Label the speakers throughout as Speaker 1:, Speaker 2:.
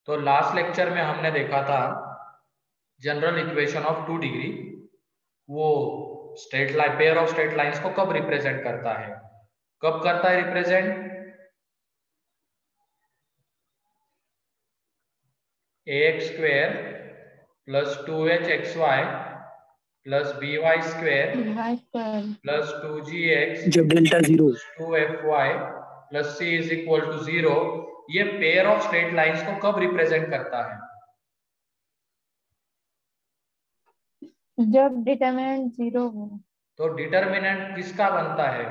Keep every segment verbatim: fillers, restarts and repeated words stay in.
Speaker 1: तो last lecture में हमने देखा था general equation of two degree, वो straight line, pair of straight lines को कब रिप्रेजेंट करता है, कब करता है represent? A x square plus two h x y plus b y square plus two g x
Speaker 2: जब delta zero
Speaker 1: two f y plus c is equal to zero, ये pair of straight lines को कब represent करता है?
Speaker 3: जब determinant zero हो।
Speaker 1: तो determinant किसका बनता है?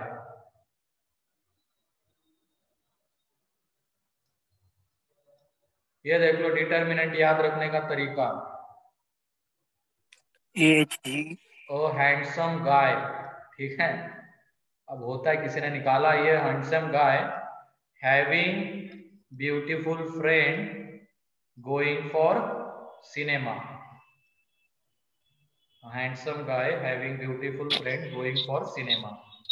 Speaker 1: ये देख लो डिटरमिनेंट याद रखने का तरीका।
Speaker 2: एच जी
Speaker 1: ओ हैंडसम गाय, ठीक है। अब होता है किसी ने निकाला, ये handsome guy having beautiful friend going for cinema, handsome guy having beautiful friend going for cinema.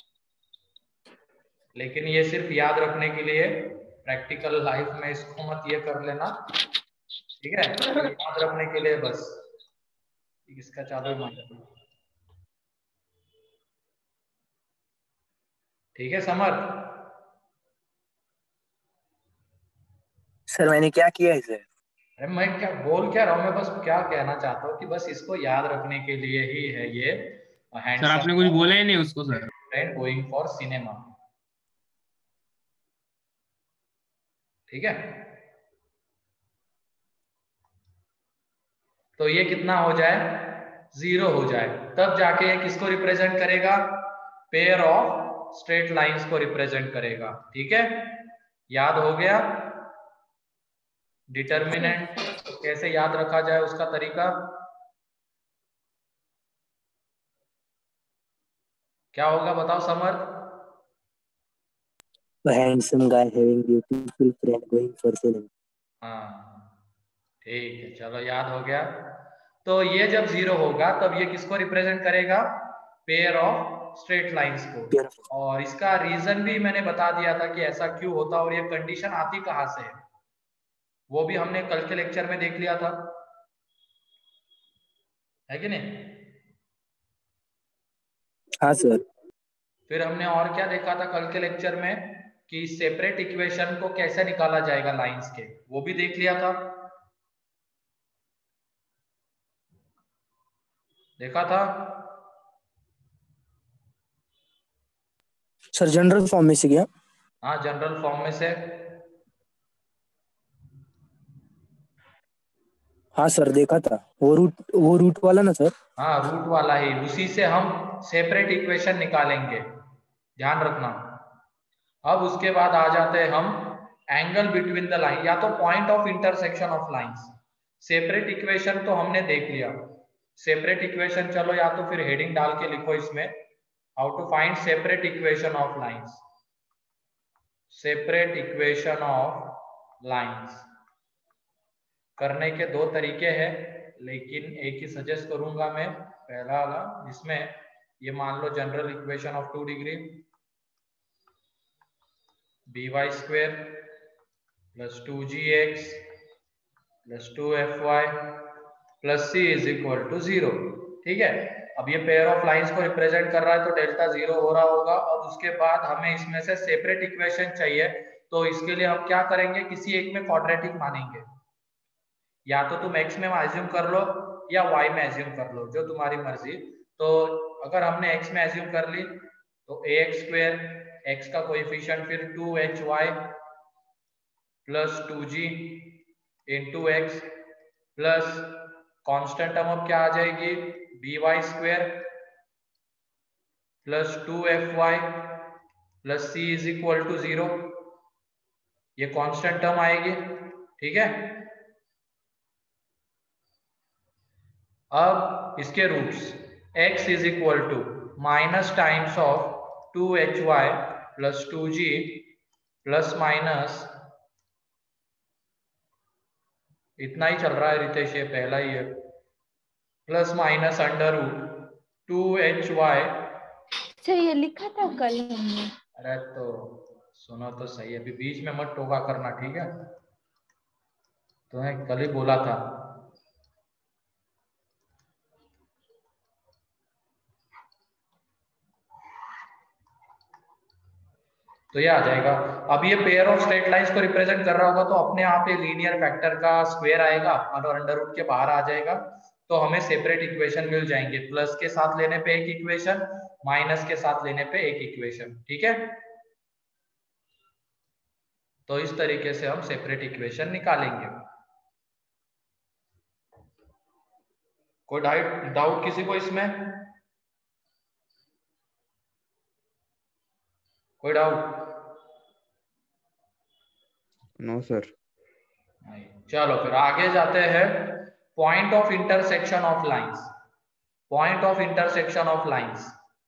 Speaker 1: लेकिन ये सिर्फ याद रखने के लिए, प्रैक्टिकल लाइफ में इसको मत ये कर लेना, ठीक है। याद रखने के लिए बस। इसका चालू माइक, ठीक है समर्थ?
Speaker 2: सर मैंने क्या किया है सर?
Speaker 1: अरे मैं क्या बोल क्या रहा हूँ, मैं बस क्या कहना चाहता हूँ कि बस इसको याद रखने के लिए ही है ये।
Speaker 4: सर आपने कुछ बोला ही नहीं उसको sir.
Speaker 1: Friend going for cinema, ठीक है। तो ये कितना हो जाए? जीरो हो जाए, तब जाके ये किसको रिप्रेजेंट करेगा? पेयर ऑफ स्ट्रेट लाइंस को रिप्रेजेंट करेगा, ठीक है। याद हो गया? डिटरमिनेंट कैसे याद रखा जाए उसका तरीका क्या होगा, बताओ Samarth?
Speaker 2: Handsome guy having beautiful friend going for cinema.
Speaker 1: हाँ ठीक है, चलो याद हो गया। तो ये जब जीरो होगा तब ये किसको रिप्रेजेंट करेगा? पेयर ऑफ स्ट्रेट लाइंस को। और इसका रीजन भी मैंने बता दिया था कि ऐसा क्यों होता और ये कंडीशन आती कहां से है, वो भी हमने कल के लेक्चर में देख लिया था, है कि नहीं?
Speaker 2: हाँ सर।
Speaker 1: फिर हमने और क्या देखा था कल के लेक्चर में कि सेपरेट इक्वेशन को कैसे निकाला जाएगा लाइंस के, वो भी देख लिया था, देखा था
Speaker 2: सर। जनरल फॉर्म में से क्या?
Speaker 1: हाँ जनरल फॉर्म में से।
Speaker 2: हाँ सर देखा था, वो रूट वो रूट वाला ना सर?
Speaker 1: हाँ रूट वाला ही, उसी से हम सेपरेट इक्वेशन निकालेंगे, ध्यान रखना। अब उसके बाद आ जाते हैं हम एंगल बिटवीन द लाइन, या तो point of intersection of lines. Separate equation तो हमने देख लिया, सेपरेट इक्वेशन चलो या तो फिर हेडिंग डाल के लिखो इसमें, how to find separate equation of lines. Separate equation of lines करने के दो तरीके हैं, लेकिन एक ही सजेस्ट करूंगा मैं, पहला वाला जिसमें ये मान लो general equation of two degree b y square plus two g x plus two f y plus c is equal to zero, ठीक है। अब ये पेयर ऑफ लाइंस को रिप्रेजेंट कर रहा है तो डेल्टा जीरो हो रहा होगा, और उसके बाद हमें इसमें से सेपरेट इक्वेशन चाहिए, तो इसके लिए हम क्या करेंगे, किसी एक में क्वाड्रेटिक मानेंगे, या तो तुम x में एज्यूम कर लो या y में एज्यूम कर लो, जो तुम्हारी मर्जी। तो अगर हमने x में एज्यूम कर ली तो ए एक्स स्क्वेयर, x का कोएफिशिएंट फिर two h y plus two g into x plus constant term अब क्या आ जाएगी, b y square plus two f y plus c is equal to zero, ये कॉन्स्टेंट टर्म आएगी, ठीक है। अब इसके roots x is equal to minus times of two h y plus two g plus minus, इतना ही चल रहा है रितेश, ये पहला ही है, plus minus under root two h y.
Speaker 3: अच्छा ये लिखा था कल हमने।
Speaker 1: अरे तो सुनो तो सही, अभी बीच में मत टोका करना, ठीक है। तो मैं कल ही बोला था। तो ये आ जाएगा। अब ये पेयर ऑफ स्ट्रेट लाइंस को रिप्रेजेंट कर रहा होगा तो अपने आप ये लीनियर फैक्टर का स्क्वायर आएगा और अंडर रूट के बाहर आ जाएगा, तो हमें सेपरेट इक्वेशन मिल जाएंगे। प्लस के साथ लेने पे एक इक्वेशन, माइनस के साथ लेने पे एक इक्वेशन। ठीक है, तो इस तरीके से हम सेपरेट इक्वेशन निकालेंगे। कोई डाउट किसी को इसमें? कोई डाउट?
Speaker 5: No sir.
Speaker 1: चलो फिर आगे जाते हैं। Point of intersection of lines. Point of intersection of lines.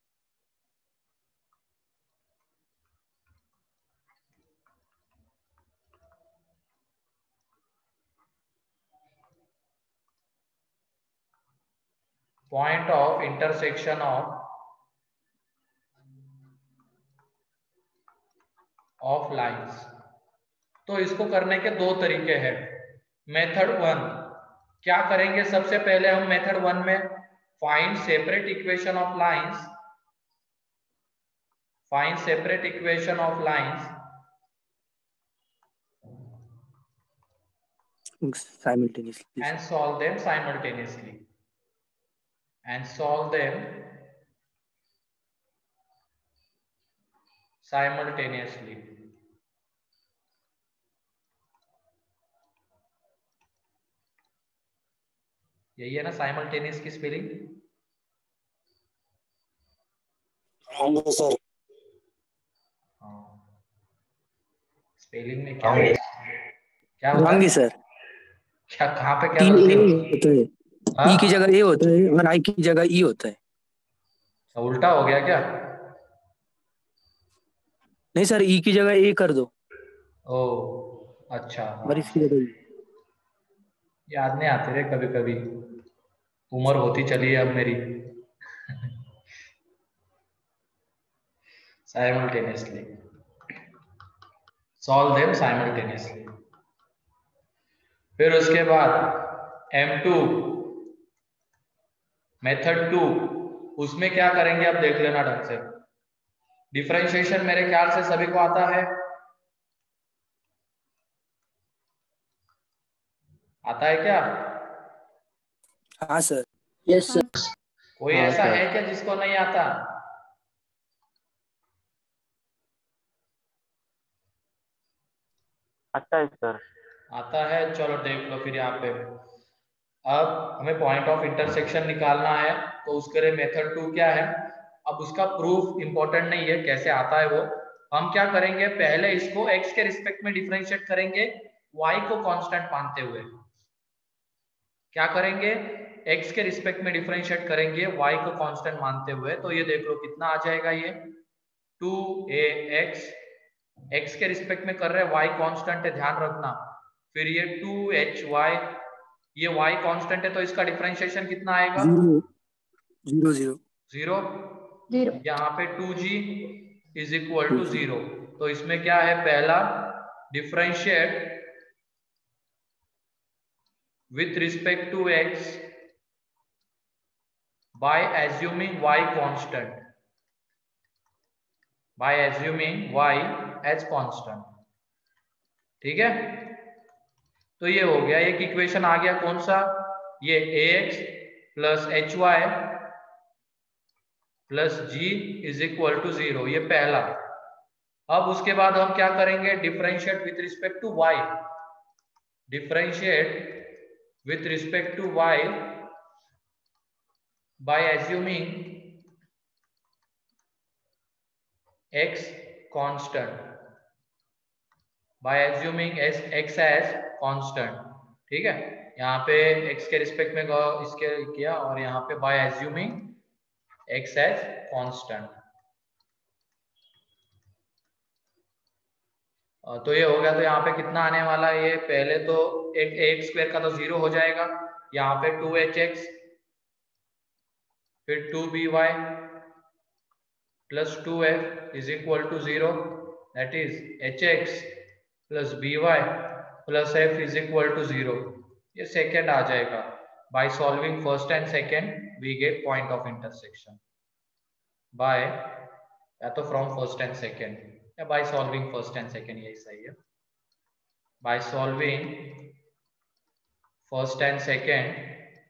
Speaker 1: Point of intersection of of lines. तो इसको करने के दो तरीके हैं। मेथड वन क्या करेंगे, सबसे पहले हम मेथड वन में find separate equation of lines, find separate equation of lines
Speaker 2: simultaneously
Speaker 1: and solve them simultaneously and solve them simultaneously। यही है ना साइमल्टेनियस की स्पेलिंग?
Speaker 2: हाँ सर।
Speaker 1: स्पेलिंग में क्या है? क्या होता
Speaker 2: रॉन्ग
Speaker 1: है
Speaker 2: सर।
Speaker 1: क्या, कहाँ पे क्या
Speaker 2: ई
Speaker 1: गलती होती
Speaker 2: होता है, ई की जगह ए होता है और आई की जगह ई होता है।
Speaker 1: है? उल्टा हो गया क्या?
Speaker 2: नहीं सर, ई की जगह ए कर दो।
Speaker 1: ओ अच्छा,
Speaker 2: और इसकी जगह
Speaker 1: याद नहीं आते रे कभी कभी, उम्र होती चली है अब मेरी। Simultaneously solve them simultaneously. फिर उसके बाद एम टू मेथड टू, उसमें क्या करेंगे अब देख लेना ढंग से। डिफरेंशिएशन मेरे ख्याल से सभी को आता है, आता है क्या?
Speaker 2: हाँ सर।
Speaker 3: Yes sir.
Speaker 1: कोई
Speaker 5: हाँ,
Speaker 1: ऐसा
Speaker 5: सर।
Speaker 1: है क्या जिसको नहीं आता?
Speaker 6: आता है सर।
Speaker 1: आता है, चलो देख लो फिर यहाँ पे। अब हमें पॉइंट ऑफ इंटरसेक्शन निकालना है, तो उसके लिए मेथड टू क्या है। अब उसका प्रूफ इंपॉर्टेंट नहीं है, कैसे आता है वो। हम क्या करेंगे, पहले इसको x के रिस्पेक्ट में डिफरेंशिएट करेंगे y को कांस्टेंट मानते हुए। क्या करेंगे, x के रिस्पेक्ट में डिफरेंशिएट करेंगे y को कांस्टेंट मानते हुए। तो ये देख लो कितना आ जाएगा, ये टू ए एक्स, x के रिस्पेक्ट में कर रहे हैं, y कांस्टेंट है ध्यान रखना। फिर ये टू एच वाई, ये y कांस्टेंट है तो इसका डिफरेंशिएशन कितना आएगा?
Speaker 2: Zero zero
Speaker 1: zero.
Speaker 3: जीरो।
Speaker 1: यहाँ पे two g is equal to zero. तो इसमें क्या है, पहला differentiate with respect to x by assuming y constant, by assuming y as constant। ठीक है, तो ये हो गया, एक इक्वेशन आ गया कौन सा, ये ax plus h y plus g is equal to zero, ये पहला। अब उसके बाद हम क्या करेंगे, differentiate with respect to y, डिफरेंशिएट with respect to y by assuming x constant, by assuming s x as constant। ठीक है, यहाँ पे x के रिस्पेक्ट में इसके किया और यहाँ पे by assuming x as constant। तो ये हो गया, तो यहाँ पे कितना आने वाला है, ये पहले तो एक एक्स स्क्वायर का तो जीरो हो जाएगा, यहाँ पे टू एच एक्स, फिर two b y plus two f is equal to zero, that is h x plus b y plus f is equal to zero, ये सेकेंड आ जाएगा। By solving first and second we get point of intersection by, या तो from first and second या by solving first and second, यही सही है। By solving first and second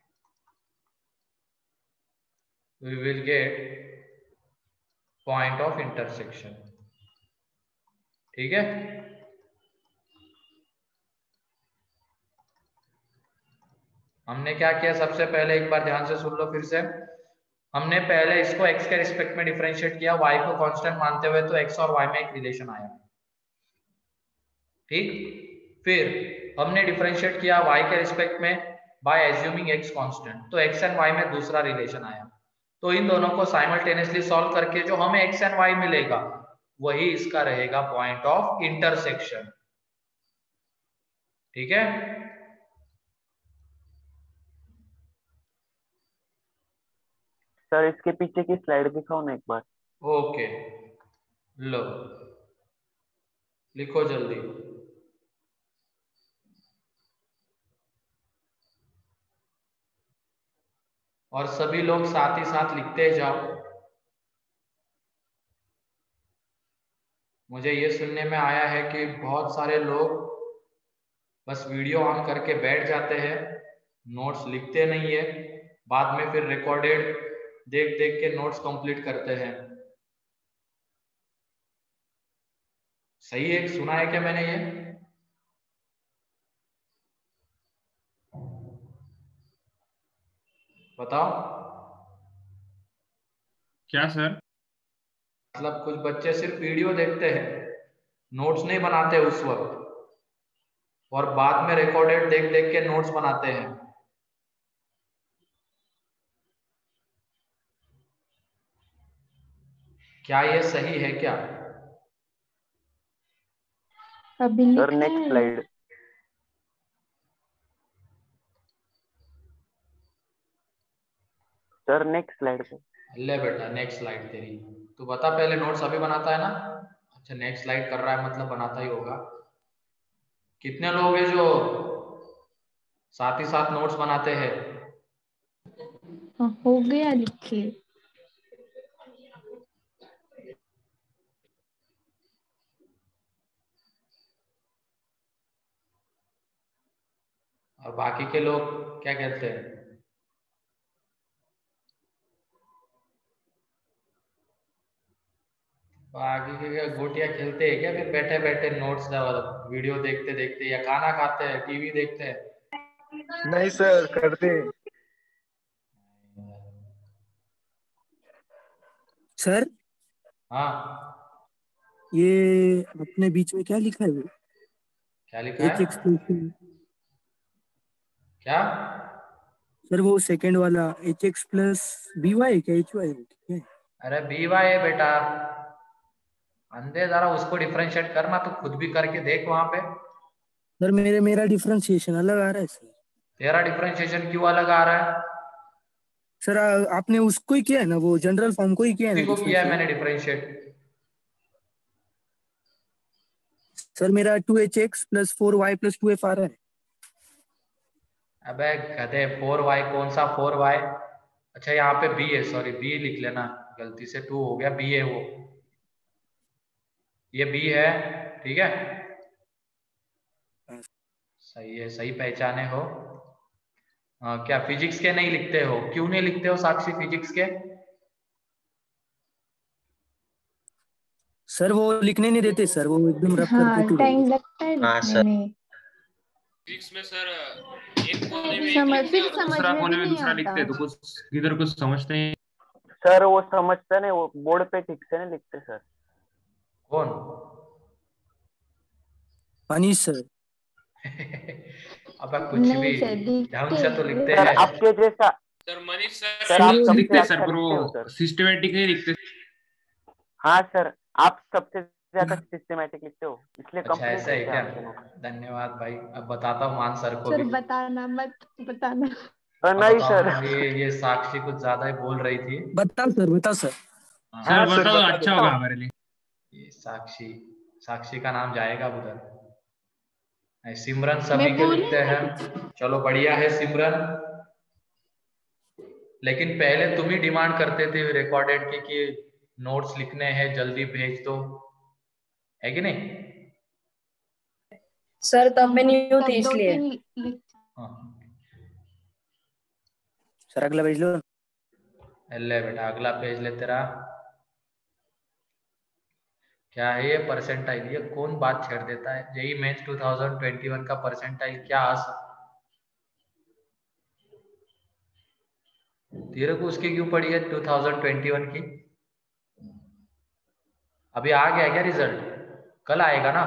Speaker 1: we will get point of intersection, ठीक है। हमने क्या किया, सबसे पहले एक बार ध्यान से सुन लो फिर से। हमने पहले इसको x के रिस्पेक्ट में डिफरेंशिएट किया, y को कांस्टेंट मानते हुए, तो x और y में एक रिलेशन आया, ठीक। फिर हमने डिफरेंशिएट किया y के रिस्पेक्ट में बाय एज्यूमिंग x कांस्टेंट, तो x एंड y में दूसरा रिलेशन आया। तो इन दोनों को साइमल्टेनियसली सॉल्व करके जो हमें x एंड y मिलेगा वही इसका रहेगा पॉइंट ऑफ इंटरसेक्शन, ठीक है।
Speaker 5: सर इसके पीछे की स्लाइड दिखाओ ना एक बार।
Speaker 1: ओके, लो लिखो जल्दी। और सभी लोग साथ ही साथ लिखते जाओ। मुझे ये सुनने में आया है कि बहुत सारे लोग बस वीडियो ऑन करके बैठ जाते हैं, नोट्स लिखते नहीं है, बाद में फिर रिकॉर्डेड देख देख के नोट्स कंप्लीट करते हैं। सही है, सुना है क्या मैंने ये? बताओ।
Speaker 4: क्या सर?
Speaker 1: मतलब कुछ बच्चे सिर्फ वीडियो देखते हैं, नोट्स नहीं बनाते उस वक्त, और बाद में रिकॉर्डेड देख देख के नोट्स बनाते हैं। क्या ये सही है क्या?
Speaker 3: अभी
Speaker 5: सर
Speaker 3: लिखा
Speaker 5: नेक्स्ट
Speaker 3: है।
Speaker 5: स्लाइड। सर नेक्स्ट स्लाइड पे।
Speaker 1: ले बेटा नेक्स्ट स्लाइड तेरी, तू बता पहले, नोट्स अभी बनाता है ना? अच्छा नेक्स्ट स्लाइड कर रहा है, मतलब बनाता ही होगा। कितने लोग हैं जो साथ ही साथ नोट्स बनाते हैं?
Speaker 3: हाँ, हो गया लिखे।
Speaker 1: और बाकी के लोग क्या कहते हैं? बाकी के क्या गोटियां खेलते हैं क्या फिर बैठे बैठे नोट्स वीडियो देखते देखते, या खाना खाते हैं, टीवी देखते हैं?
Speaker 6: नहीं सर करते।
Speaker 2: सर
Speaker 1: हाँ
Speaker 2: ये अपने बीच में क्या लिखा है वो?
Speaker 1: क्या लिखा
Speaker 2: एच
Speaker 1: है?
Speaker 2: एक्सप्रेशन।
Speaker 1: क्या?
Speaker 2: सर वो सेकंड वाला h x plus b y क्या एच वाई है?
Speaker 1: अरे बी वाई है बेटा, अंधे जरा उसको डिफरेंशिएट करना, तो खुद भी करके देख वहां पे।
Speaker 2: सर मेरे मेरा डिफरेंशिएशन अलग आ रहा है सर।
Speaker 1: तेरा डिफरेंशिएशन क्यों अलग आ रहा है?
Speaker 2: सर आ- आपने उसको ही किया है ना, वो जनरल फॉर्म को ही किया है
Speaker 1: उसी
Speaker 2: ना
Speaker 1: को किया है मैंने
Speaker 2: differentiate?
Speaker 1: डिफरेंशिएट।
Speaker 2: सर मेरा two h x plus four y plus two f आ रहा है।
Speaker 1: अबे गधे, फोर वाई कौन सा फोर वाई? अच्छा यहाँ पे बी है, सॉरी बी लिख लेना, गलती से टू हो गया, बी है वो, ये बी है, ठीक है। सही है, सही पहचाने हो। आ, क्या फिजिक्स के नहीं लिखते हो? क्यों नहीं लिखते हो साक्षी फिजिक्स के?
Speaker 2: सर वो लिखने नहीं देते सर, वो एकदम रफ
Speaker 3: हाँ,
Speaker 2: करके
Speaker 3: टाइम लगता है
Speaker 6: हाँ,
Speaker 3: लिखने
Speaker 6: सर।
Speaker 3: में।
Speaker 4: फिजिक्स में सर एक कोने में एक
Speaker 3: समझ
Speaker 4: लिखते
Speaker 3: फिर
Speaker 4: हैं और
Speaker 3: समझ
Speaker 4: दूसरा
Speaker 3: में
Speaker 4: कोने
Speaker 3: भी
Speaker 4: में
Speaker 3: नहीं
Speaker 4: दूसरा लिखते हैं,
Speaker 3: आता।
Speaker 4: तो कुछ इधर कुछ समझते हैं।
Speaker 5: सर वो समझता नहीं, वो बोर्ड पे ठीक से नहीं लिखते सर।
Speaker 1: कौन?
Speaker 2: मनीष सर।
Speaker 1: अब कुछ
Speaker 3: नहीं
Speaker 1: भी
Speaker 3: सर,
Speaker 1: ढंग से तो लिखते
Speaker 5: सर
Speaker 1: हैं।
Speaker 5: आपके जैसा।
Speaker 4: सर मनीष सर
Speaker 5: सर आप सबसे
Speaker 4: लिखते हैं
Speaker 5: अच्छा
Speaker 4: सर, पर
Speaker 5: लिखते हो
Speaker 4: वो
Speaker 5: सर।
Speaker 4: सिस्टमेटिक नहीं लिखते।
Speaker 5: हाँ सर, आप सबसे ज्यादा सिस्टमेटिक लिखते हो, इसलिए
Speaker 1: अच्छा
Speaker 5: कंप्लीट
Speaker 1: ऐसा है
Speaker 5: होते
Speaker 1: क्या?
Speaker 5: हैं आपके नोट्स।
Speaker 1: धन्यवाद भाई, अब बताता हूँ मान सर को
Speaker 3: सर
Speaker 1: भी।
Speaker 3: बताना मत बताना।
Speaker 5: सर
Speaker 1: अब
Speaker 5: नहीं
Speaker 1: बताओ
Speaker 5: सर।
Speaker 1: ना, ये ये साक्षी कुछ ज्यादा ही बोल रही थी।
Speaker 2: बताओ सर, बताओ सर।
Speaker 1: हाँ,
Speaker 4: सर
Speaker 6: हाँ, सर,
Speaker 4: बताओ,
Speaker 6: बता
Speaker 4: अच्छा
Speaker 6: दो।
Speaker 4: होगा हमारे लिए।
Speaker 1: ये साक्षी, साक्षी का नाम जाएगा उधर। सिमरन सभी
Speaker 3: मैं
Speaker 1: के
Speaker 3: बोलूं
Speaker 1: लिखते
Speaker 3: या
Speaker 1: हैं।
Speaker 3: कुछ?
Speaker 1: चलो बढ़िया है सिमरन, लेकिन पहले तुम ही डिमांड करते थे रिकॉर्डेड की कि नोट्स लिखने हैं जल्दी भेज दो, है कि नहीं?
Speaker 7: सर तब मैं न्यू
Speaker 3: तब
Speaker 7: थी
Speaker 3: दो
Speaker 7: इसलिए।
Speaker 3: तीन लिख
Speaker 1: हाँ
Speaker 2: सर अगला भेज लो।
Speaker 1: ले बेटा अगला पेज ले तेरा। क्या है ये परसेंटाइल? ये कौन बात छेड़ देता है? JEE Mains two thousand twenty one का परसेंटाइल क्या आ सकता? तेरे को उसकी क्यों पड़ी है टू थाउजेंड ट्वेंटी वन की? अभी आ गया क्या रिजल्ट? कल आएगा ना?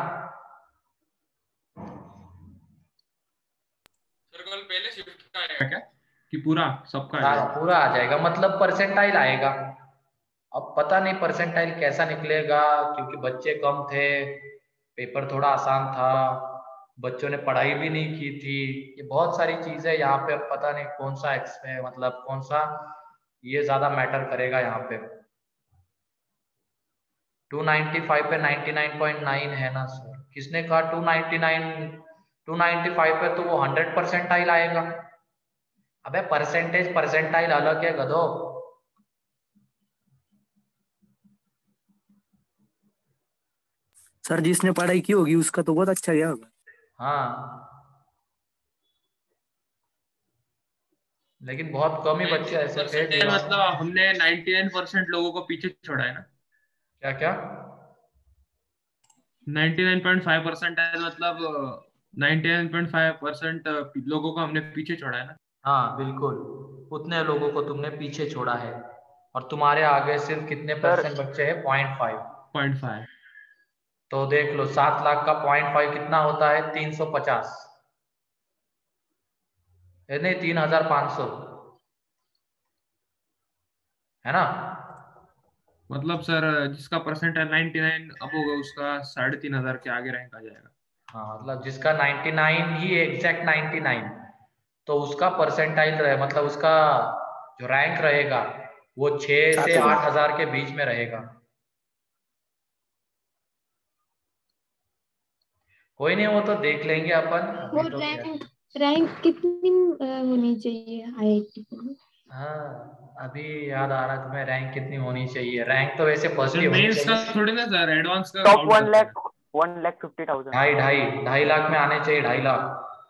Speaker 4: सर कल पहले शिफ्ट का आएगा क्या कि पूरा सबका आ
Speaker 1: सारा
Speaker 4: जाएगा?
Speaker 1: पूरा आ जाएगा, मतलब परसेंटाइल आएगा। अब पता नहीं परसेंटाइल कैसा निकलेगा, क्योंकि बच्चे कम थे, पेपर थोड़ा आसान था, बच्चों ने पढ़ाई भी नहीं की थी, ये बहुत सारी चीजें यहाँ पे। अब पता नहीं कौन सा एक्स है, मतलब कौन सा ये ज्यादा मैटर करेगा यहाँ पे। टू नाइंटी फाइव पे नाइंटी नाइन पॉइंट नाइन है ना सर? किसने कहा two ninety nine? Two ninety five पे तो वो हंड्रेड परसेंटाइल आएगा। अबे परसेंटेज परसेंटाइल अलग है गधो।
Speaker 2: सर जिसने पढ़ाई की होगी उसका तो बहुत अच्छा गया होगा।
Speaker 1: हाँ लेकिन बहुत कम ही बच्चे ऐसे थे
Speaker 4: परसेंटेज
Speaker 1: जिन्होंने।
Speaker 4: मतलब हमने नाइंटी नाइन परसेंट लोगों को पीछे छोड़ा है ना?
Speaker 1: क्या क्या?
Speaker 4: Ninety nine point five percent है मतलब ninety nine point five percent लोगों को हमने पीछे छोड़ा है ना?
Speaker 1: हाँ बिल्कुल, उतने लोगों को तुमने पीछे छोड़ा है। और तुम्हारे आगे सिर्फ कितने
Speaker 5: सर
Speaker 1: परसेंट बच्चे हैं? Point five.
Speaker 4: Point five.
Speaker 1: तो देख लो सात लाख का पॉइंट फाइव कितना होता है? तीन सौ पचास, नहीं तीन हजार पाँच सौ, है ना?
Speaker 4: मतलब सर जिसका परसेंट है नाइंटी नाइन अब होगा उसका साढ़े तीन हजार के आगे रैंक आ जाएगा।
Speaker 1: हाँ मतलब जिसका नाइंटी नाइन ही एग्जैक्ट नाइंटी नाइन, तो उसका परसेंटाइल रहे, मतलब उसका जो रैंक रहेगा वो छह
Speaker 2: सात
Speaker 1: से
Speaker 2: हजार
Speaker 1: आठ हजार के बीच में रहेगा। कोई नहीं, वो तो देख लेंगे अपन,
Speaker 3: वो
Speaker 1: अभी तो क्या।
Speaker 3: रैंक रैंक कितनी अ, होनी चाहिए आईआईटी में?
Speaker 1: हाँ अभी याद आ रहा है तुम्हें, रैंक कितनी होनी चाहिए? रैंक तो वैसे फर्स्ट
Speaker 4: सर
Speaker 1: ही होनी
Speaker 4: मेंस का
Speaker 1: चाहिए।
Speaker 4: थोड़ी ना सर, एडवांस का
Speaker 5: टॉप
Speaker 4: काउंट
Speaker 5: वन
Speaker 4: करते हैं।
Speaker 5: Lakh one lakh fifty thousand.
Speaker 1: ढाई ढाई ढाई लाख में आने चाहिए, ढाई लाख।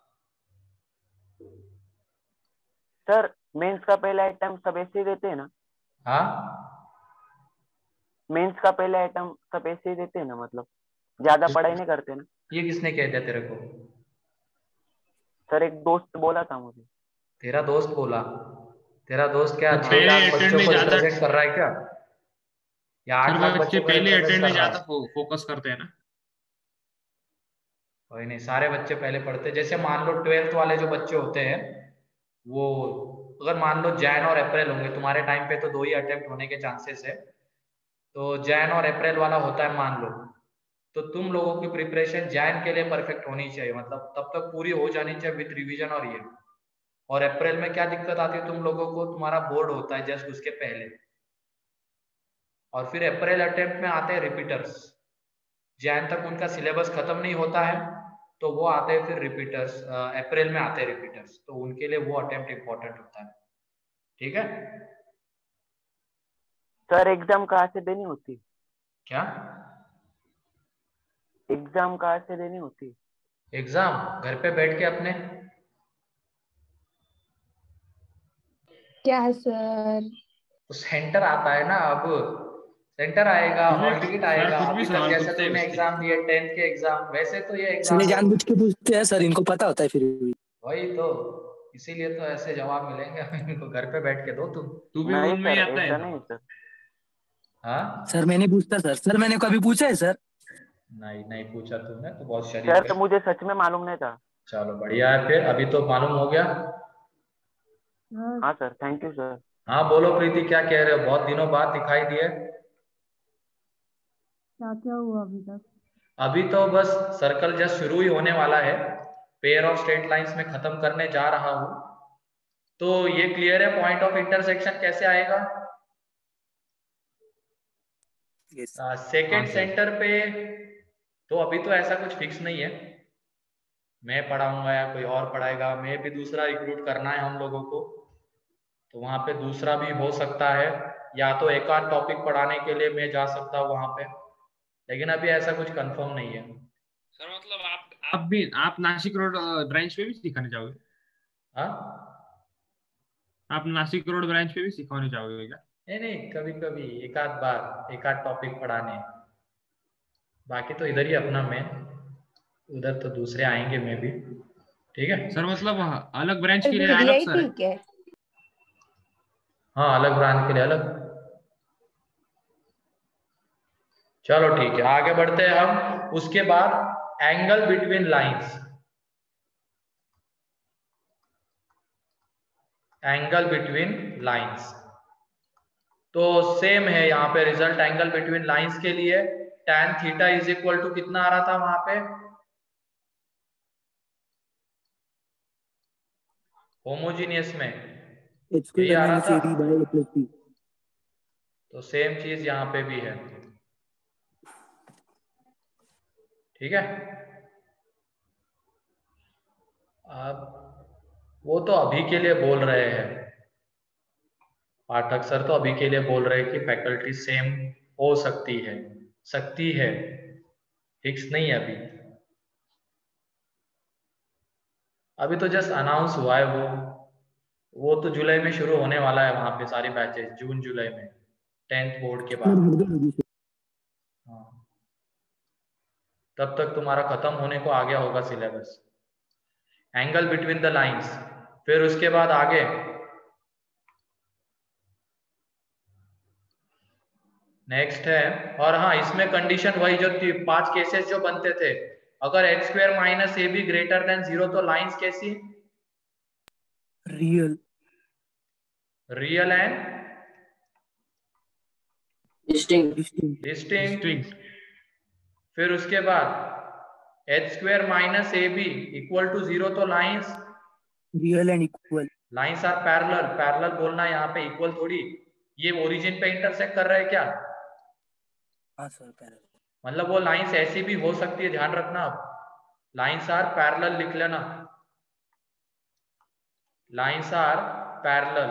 Speaker 5: सर मेंस का पहला आइटम सब ऐसे ही देते हैं ना?
Speaker 1: हाँ
Speaker 5: मेंस का पहला आइटम सब ऐसे ही देते हैं ना, मतलब ज्यादा पढ़ाई नहीं करते ना?
Speaker 1: ये किसने कह दिया तेरे को?
Speaker 5: सर एक दोस्त बोला था मुझे।
Speaker 1: तेरा दोस्त बोला? तेरा दोस्त क्या
Speaker 4: तो
Speaker 1: छह
Speaker 4: पहले
Speaker 1: लाख
Speaker 4: अटेम्प्ट
Speaker 1: बच्चों
Speaker 4: में
Speaker 1: को
Speaker 4: ज्यादा,
Speaker 1: रिप्रेजेंट कर रहा है क्या, या
Speaker 4: सर
Speaker 1: आठ लाख
Speaker 4: बच्चे
Speaker 1: बच्चों को
Speaker 4: पहले
Speaker 1: रिप्रेजेंट
Speaker 4: अटेम्प्ट
Speaker 1: कर
Speaker 4: में
Speaker 1: रहा
Speaker 4: ज्यादा
Speaker 1: है?
Speaker 4: फो, फोकस करते हैं ना?
Speaker 1: कोई नहीं, सारे बच्चे पहले पढ़ते। जैसे मान लो ट्वेल्थ वाले जो बच्चे होते हैं, वो अगर मान लो जैन और अप्रैल होंगे, तुम्हारे टाइम पे तो दो ही अटेम्प्ट होने के चांसेस है, तो जैन और अप्रैल वाला होता है मान लो, तो तुम लोगों की प्रिपरेशन जैन के लिए परफेक्ट होनी चाहिए, मतलब तब तक पूरी हो जानी चाहिए विद रिवीजन और ये। और अप्रैल में क्या दिक्कत आती है तुम लोगों को? तुम्हारा बोर्ड होता है जस्ट उसके पहले, और फिर अप्रैल अटेम्प्ट में आते हैं रिपीटर्स। जैन तक उनका सिलेबस खत्म नहीं होता है, तो वो आते हैं फिर रिपीटर्स, अप्रैल में आते हैं रिपीटर्स, तो उनके लिए वो अटेम्प्ट इंपॉर्टेंट होता है। ठीक है?
Speaker 5: सर एग्जाम कहाँ से देनी होती?
Speaker 1: क्या
Speaker 5: एग्जाम कहाँ से देनी होती?
Speaker 1: एग्जाम? घर पे बैठ के अपने।
Speaker 3: क्या सर?
Speaker 1: तो सेंटर आता है ना अब, सेंटर आएगा,
Speaker 4: कुछ भी
Speaker 1: हॉल टिकट
Speaker 4: सर,
Speaker 1: आएगा।
Speaker 4: कुछ भी
Speaker 1: अभी तक
Speaker 4: सवाल
Speaker 1: जैसे
Speaker 4: पूछते हैं
Speaker 1: तुमने
Speaker 4: उससे।
Speaker 1: एग्जाम दिए टेंथ के एग्जाम, वैसे तो ये
Speaker 2: सर ये
Speaker 1: एग्जाम
Speaker 2: जानबूझ के पूछते हैं सर, इनको पता होता है फिर भी।
Speaker 1: वही तो, इसीलिए तो ऐसे जवाब मिलेंगे इनको। घर पे बैठ के दो तुम।
Speaker 4: तू भी
Speaker 5: नहीं
Speaker 4: उनमें ही
Speaker 5: सर
Speaker 4: आता
Speaker 5: ऐसा
Speaker 4: है?
Speaker 5: नहीं सर।
Speaker 1: हाँ
Speaker 2: सर मैं नहीं पूछता सर, सर मैंने कभी पूछा है सर?
Speaker 1: नहीं नहीं पूछा तुमने तो, बहुत शरीफ
Speaker 5: सर
Speaker 1: है।
Speaker 5: मुझे सच में मालूम नहीं था।
Speaker 1: चलो बढ़िया है, फिर अभी तो मालूम हो गया।
Speaker 5: हाँ सर थैंक यू सर।
Speaker 1: हाँ बोलो प्रीति, क्या कह रहे हो? बहुत दिनों बाद दिखाई दिए।
Speaker 3: क्या क्या हुआ अभी तक?
Speaker 1: अभी तो बस सर्कल जस्ट शुरू ही होने वाला है, पेयर ऑफ स्ट्रेट लाइंस में खत्म करने जा रहा हूं। तो ये क्लियर है पॉइंट ऑफ इंटरसेक्शन कैसे आएगा?
Speaker 2: यस।
Speaker 1: सेकेंड
Speaker 4: हाँ सर।
Speaker 1: सेंटर पे तो अभी तो ऐसा कुछ फिक्स नहीं है, मैं पढ़ाऊंगा या कोई और पढ़ाएगा, मैं भी दूसरा रिक्रूट करना है हम लोगों को, तो वहाँ पे दूसरा भी हो सकता है, या तो एक आध टॉपिक पढ़ाने के लिए मैं जा सकता हूँ वहाँ पे, लेकिन अभी ऐसा कुछ कंफर्म नहीं है।
Speaker 4: सर मतलब आप आप भी आप नासिक रोड ब्रांच पे भी सिखाने जाओगे?
Speaker 1: हाँ
Speaker 4: आप नासिक रोड ब्रांच पे भी सिखाने जाओगे क्या?
Speaker 1: नहीं नहीं, कभी कभी एक आध बार एक आध टॉपिक पढ़ाने, बाकी तो इधर ही अपना मैं, उधर तो दूसरे आएंगे मैं भी। ठीक है
Speaker 4: सर मतलब अलग ब्रांच के लिए
Speaker 7: भी
Speaker 4: अलग
Speaker 7: यही
Speaker 4: सर है?
Speaker 7: ठीक है।
Speaker 1: हाँ अलग ब्रांच के लिए अलग। चलो ठीक है, आगे बढ़ते हैं हम। उसके बाद angle between lines, angle between lines तो सेम है यहाँ पे रिजल्ट। एंगल बिटवीन लाइंस के लिए tan theta is equal to कितना आ रहा था वहां पे होमोजीनियस में,
Speaker 2: एच
Speaker 1: यही
Speaker 2: स्क्वायर
Speaker 1: आ रहा
Speaker 2: माइनस
Speaker 1: था।
Speaker 2: A b by a plus b.
Speaker 1: तो सेम चीज यहाँ पे भी है। ठीक है, अब वो तो अभी के लिए बोल रहे हैं पाठक सर, तो अभी के लिए बोल रहे हैं कि फैकल्टी सेम हो सकती है, सकती है, फिक्स नहीं है अभी। अभी तो जस्ट अनाउंस हुआ है वो वो तो जुलाई में शुरू होने वाला है वहां पे सारी बैचेस, जून जुलाई में, टेंथ बोर्ड के बाद। हाँ, तब तक तुम्हारा खत्म होने को आ गया होगा syllabus, angle between the lines. फिर उसके बाद आगे नेक्स्ट है, और हाँ इसमें कंडीशन वही जो थी, पांच केसेस जो बनते थे, अगर h square minus a b greater than zero तो लाइंस कैसी?
Speaker 2: Real
Speaker 1: real and
Speaker 2: distinct
Speaker 1: distinct.
Speaker 4: Distinct.
Speaker 1: फिर उसके बाद h square minus a b equal to zero तो lines
Speaker 2: real and equal.
Speaker 1: Lines are parallel. Parallel बोलना यहाँ पे equal थोड़ी, ये ओरिजिन पे इंटरसेक्ट कर रहे हैं क्या?
Speaker 2: हाँ सर पैरेलल।
Speaker 1: मतलब वो लाइंस ऐसी भी हो सकती है, ध्यान रखना। अब लाइंस आर पैरेलल लिख लेना, lines are parallel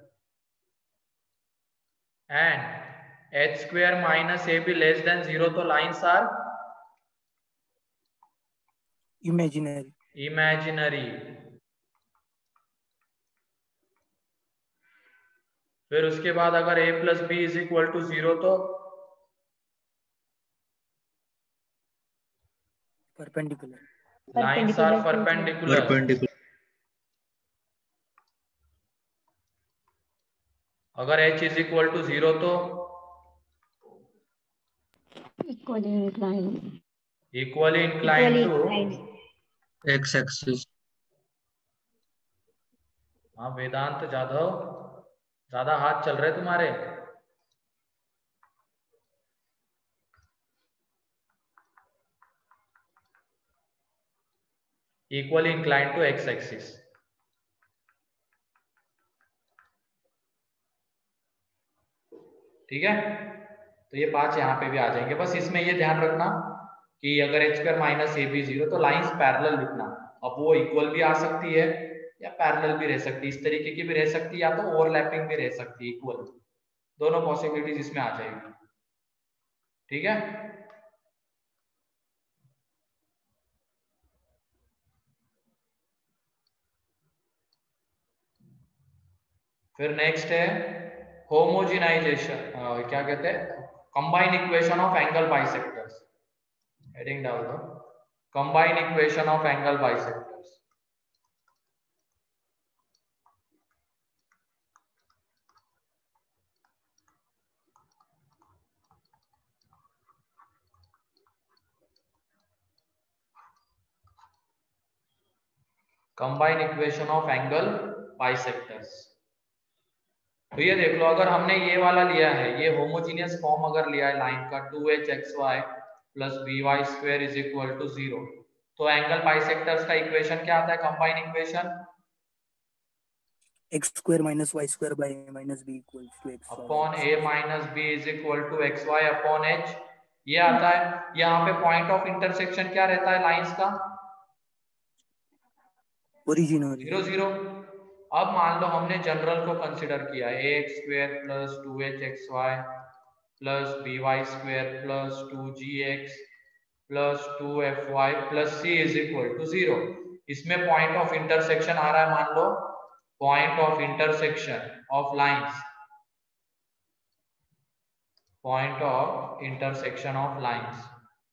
Speaker 1: and h square minus a b less than zero तो लाइंस आर
Speaker 2: इमेजिनरी
Speaker 1: इमेजिनरी। फिर उसके बाद अगर a plus b is equal to zero तो
Speaker 2: perpendicular.
Speaker 1: Lines are perpendicular.
Speaker 6: Perpendicular.
Speaker 1: अगर h is equal to zero तो
Speaker 3: equally inclined
Speaker 1: equally inclined to
Speaker 6: x axis.
Speaker 1: हाँ वेदांत जाधव, ज्यादा हाथ चल रहे तुम्हारे। Equally inclined to x axis. ठीक है, तो ये पांच यहाँ पे भी आ जाएंगे। बस इसमें ये ध्यान रखना कि अगर h square minus a b zero तो लाइंस पैरेलल लिखना। अब वो इक्वल भी आ सकती है या पैरेलल भी रह सकती है, इस तरीके की भी रह सकती है, या तो ओवरलैपिंग भी रह सकती है। इक्वल, दोनों पॉसिबिलिटीज इसमें आ जाएगी। ठीक है, फिर नेक्स्ट है होमोजिनाइजेशन, क्या कहते हैं, combine equation of angle bisectors. Heading डाल दो, combine equation of angle bisectors. Combine equation of angle bisectors. तो ये देख लो, अगर हमने ये वाला लिया है, ये होमोजीनियस फॉर्म अगर लिया है लाइन का, two h x y plus b y square is equal to zero, तो एंगल बाइसेक्टर्स का इक्वेशन क्या आता है? Combine equation
Speaker 2: x square minus y square by a minus b equals to x
Speaker 1: upon a minus b is equal to x y upon h, ये आता है। यहाँ पे पॉइंट ऑफ इंटरसेक्शन क्या रहता है लाइंस का?
Speaker 2: ओरिजिन और
Speaker 1: जीरो जीरो। अब मान लो हमने जनरल को कंसिडर किया, a x square plus two h x y plus b y square plus two g x plus two f y plus c is equal to zero. इसमें point of intersection आ रहा है, मान लो point of intersection of lines, point of intersection of lines.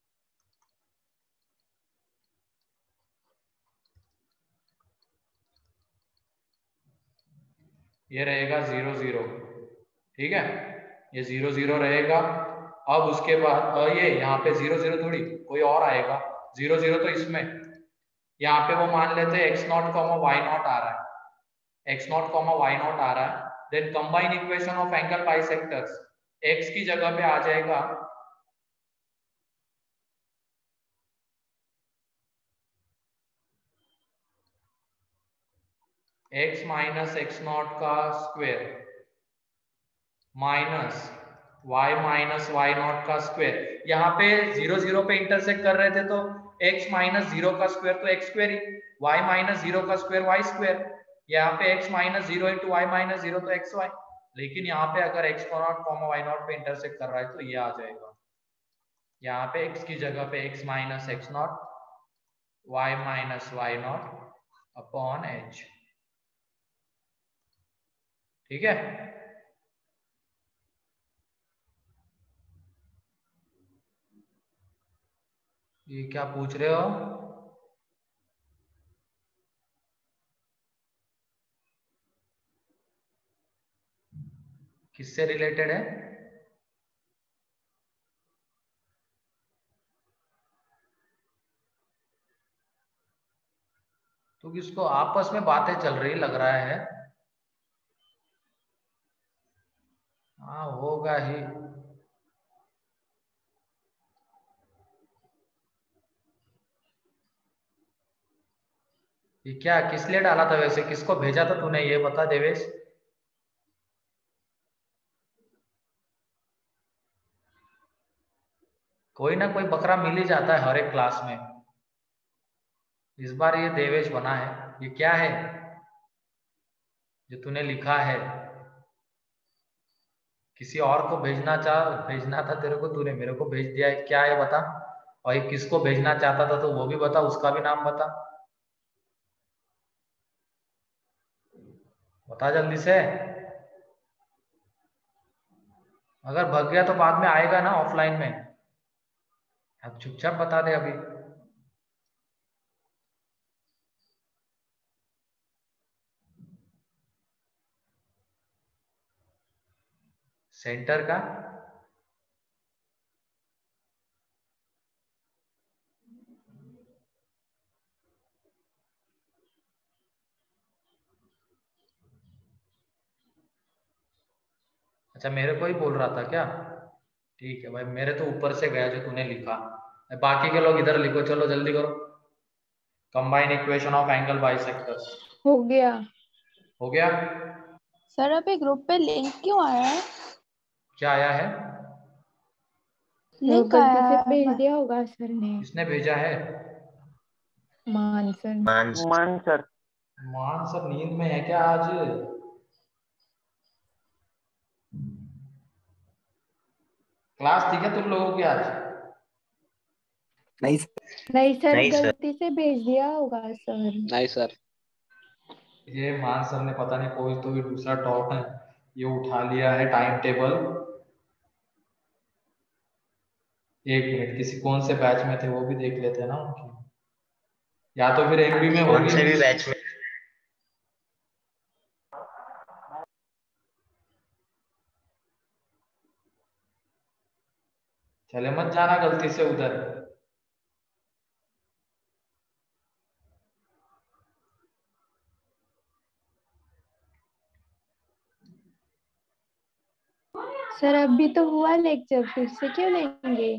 Speaker 1: ये रहेगा zero zero, ठीक है, ये जीरो जीरो रहेगा। अब उसके बाद ये यहाँ पे जीरो जीरो थोड़ी कोई और आएगा, जीरो जीरो तो इसमें, यहाँ पे वो मान लेते हैं x naught comma y naught आ रहा है, x naught comma y naught आ रहा है। Then combine equation of angle bisectors, x की जगह पे आ जाएगा एक्स माइनस एक्स नॉट का square minus y minus y naught का स्क्वायर। यहाँ पे जीरो जीरो पे इंटरसेक्ट कर रहे थे तो x माइनस जीरो का स्क्वायर तो एक्स स्क्वायर ही, y माइनस जीरो का स्क्वायर वाई स्क्वायर, यहाँ पे x minus zero into y minus zero तो एक्स वाई। लेकिन यहाँ पे अगर x naught comma y naught पे इंटरसेक्ट कर रहा है तो ये आ जाएगा, यहाँ पे x की जगह पे x minus x naught y minus y naught upon h, ठीक है। ये क्या पूछ रहे हो? किससे रिलेटेड है? तो किसको आपस में बातें चल रही लग रहा है। हाँ होगा ही। ये क्या किस लिए डाला था वैसे, किसको भेजा था तूने, ये बता देवेश। कोई ना कोई बकरा मिल ही जाता है हर एक क्लास में। इस बार ये देवेश बना है। ये क्या है जो तूने लिखा है? किसी और को भेजना चाह भेजना था तेरे को, तूने मेरे को भेज दिया है, क्या है बता। और ये किसको भेजना चाहता था तो वो भी बता, उसका भी नाम बता, बता जल्दी से। अगर भग गया तो बाद में आएगा ना ऑफलाइन में। अब चुपचाप बता दे अभी। सेंटर का अच्छा मेरे को ही बोल रहा था क्या? ठीक है भाई, मेरे तो ऊपर से गया जो तूने लिखा। बाकी के लोग इधर लिखो, चलो जल्दी करो। Combine equation of angle bisectors
Speaker 3: हो गया।
Speaker 1: हो गया।
Speaker 7: सर अभी ग्रुप पे लिंक क्यों आया है?
Speaker 1: क्या आया है?
Speaker 7: लिंक
Speaker 3: गलती
Speaker 7: आया
Speaker 3: से
Speaker 7: है।
Speaker 3: भेज दिया होगा सर ने।
Speaker 1: किसने भेजा है?
Speaker 3: मान सर।
Speaker 6: मान
Speaker 5: मान सर।
Speaker 1: मान सर नींद में है क्या आज? क्लास थी क्या तुम लोगों की आज?
Speaker 2: नहीं
Speaker 3: नहीं सर,
Speaker 6: नहीं सर।
Speaker 3: गलती से भेज दिया होगा सर।
Speaker 6: नहीं सर।
Speaker 1: ये मान सर ने पता नहीं कोई तो भी दूसरा टॉप है ये उठा लिया है टाइम टेबल। एक मिनट, किसी कौन से बैच में थे वो भी देख लेते हैं ना उनकी, या तो फिर एक भी में
Speaker 6: कौन
Speaker 1: होगी।
Speaker 6: से भी बैच में।
Speaker 1: चले मत जाना गलती से उधर।
Speaker 3: सर अभी तो हुआ लेक्चर, फिर से क्यों लेंगे?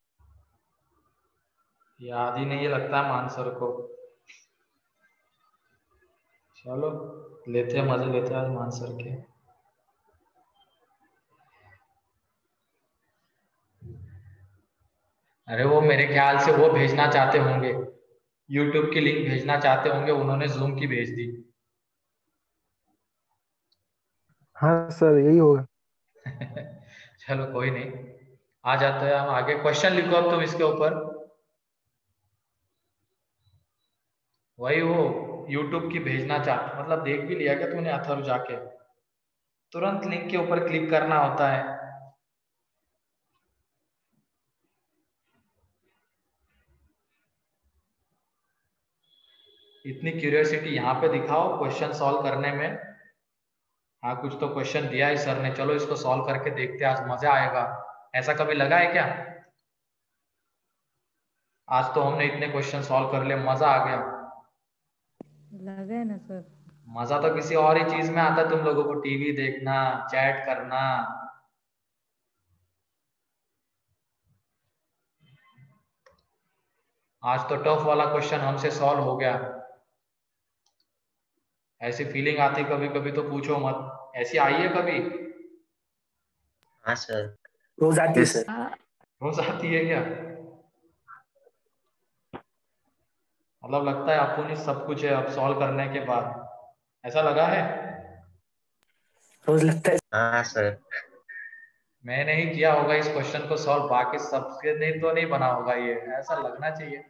Speaker 1: याद ही नहीं लगता है मान सर को। चलो लेते हैं, मजे लेते हैं आज मान सर के। अरे वो मेरे ख्याल से वो भेजना चाहते होंगे, यूट्यूब की लिंक भेजना चाहते होंगे, उन्होंने जूम की भेज दी।
Speaker 6: हाँ सर यही होगा।
Speaker 1: चलो कोई नहीं, आ जाते हैं हम आगे। क्वेश्चन लिखो अब तुम इसके ऊपर। वही वो यूट्यूब की भेजना चाहते, मतलब देख भी लिया क्या तूने अथर्व जाके? तुरंत लिंक के ऊपर क्लिक करना होता है। इतनी क्यूरियोसिटी यहाँ पे दिखाओ क्वेश्चन सॉल्व करने में। हाँ कुछ तो क्वेश्चन दिया है सर ने, चलो इसको सॉल्व करके देखते हैं, आज मजा आएगा। ऐसा कभी लगा है क्या? आज तो हमने इतने क्वेश्चन सॉल्व कर लिए, मजा आ गया।
Speaker 8: लगा है ना सर।
Speaker 1: मजा तो किसी और ही चीज में आता है, तुम लोगों को टीवी देखना, चैट करना। आज तो टफ वाला क्वेश्चन हमसे सॉल्व हो गया। ऐसी फीलिंग आती कभी कभी तो पूछो मत। ऐसी आई है कभी?
Speaker 9: हाँ सर।
Speaker 2: रोज आती है सर।
Speaker 1: रोज आती है क्या? मतलब लगता है अपन ही सब कुछ है अब सॉल्व करने के बाद, ऐसा लगा है?
Speaker 2: रोज लगता है।
Speaker 9: हाँ सर।
Speaker 1: मैंने ही किया होगा इस क्वेश्चन को सॉल्व, बाकी सबके ने तो नहीं बना होगा ये, ऐसा लगना चाहिए।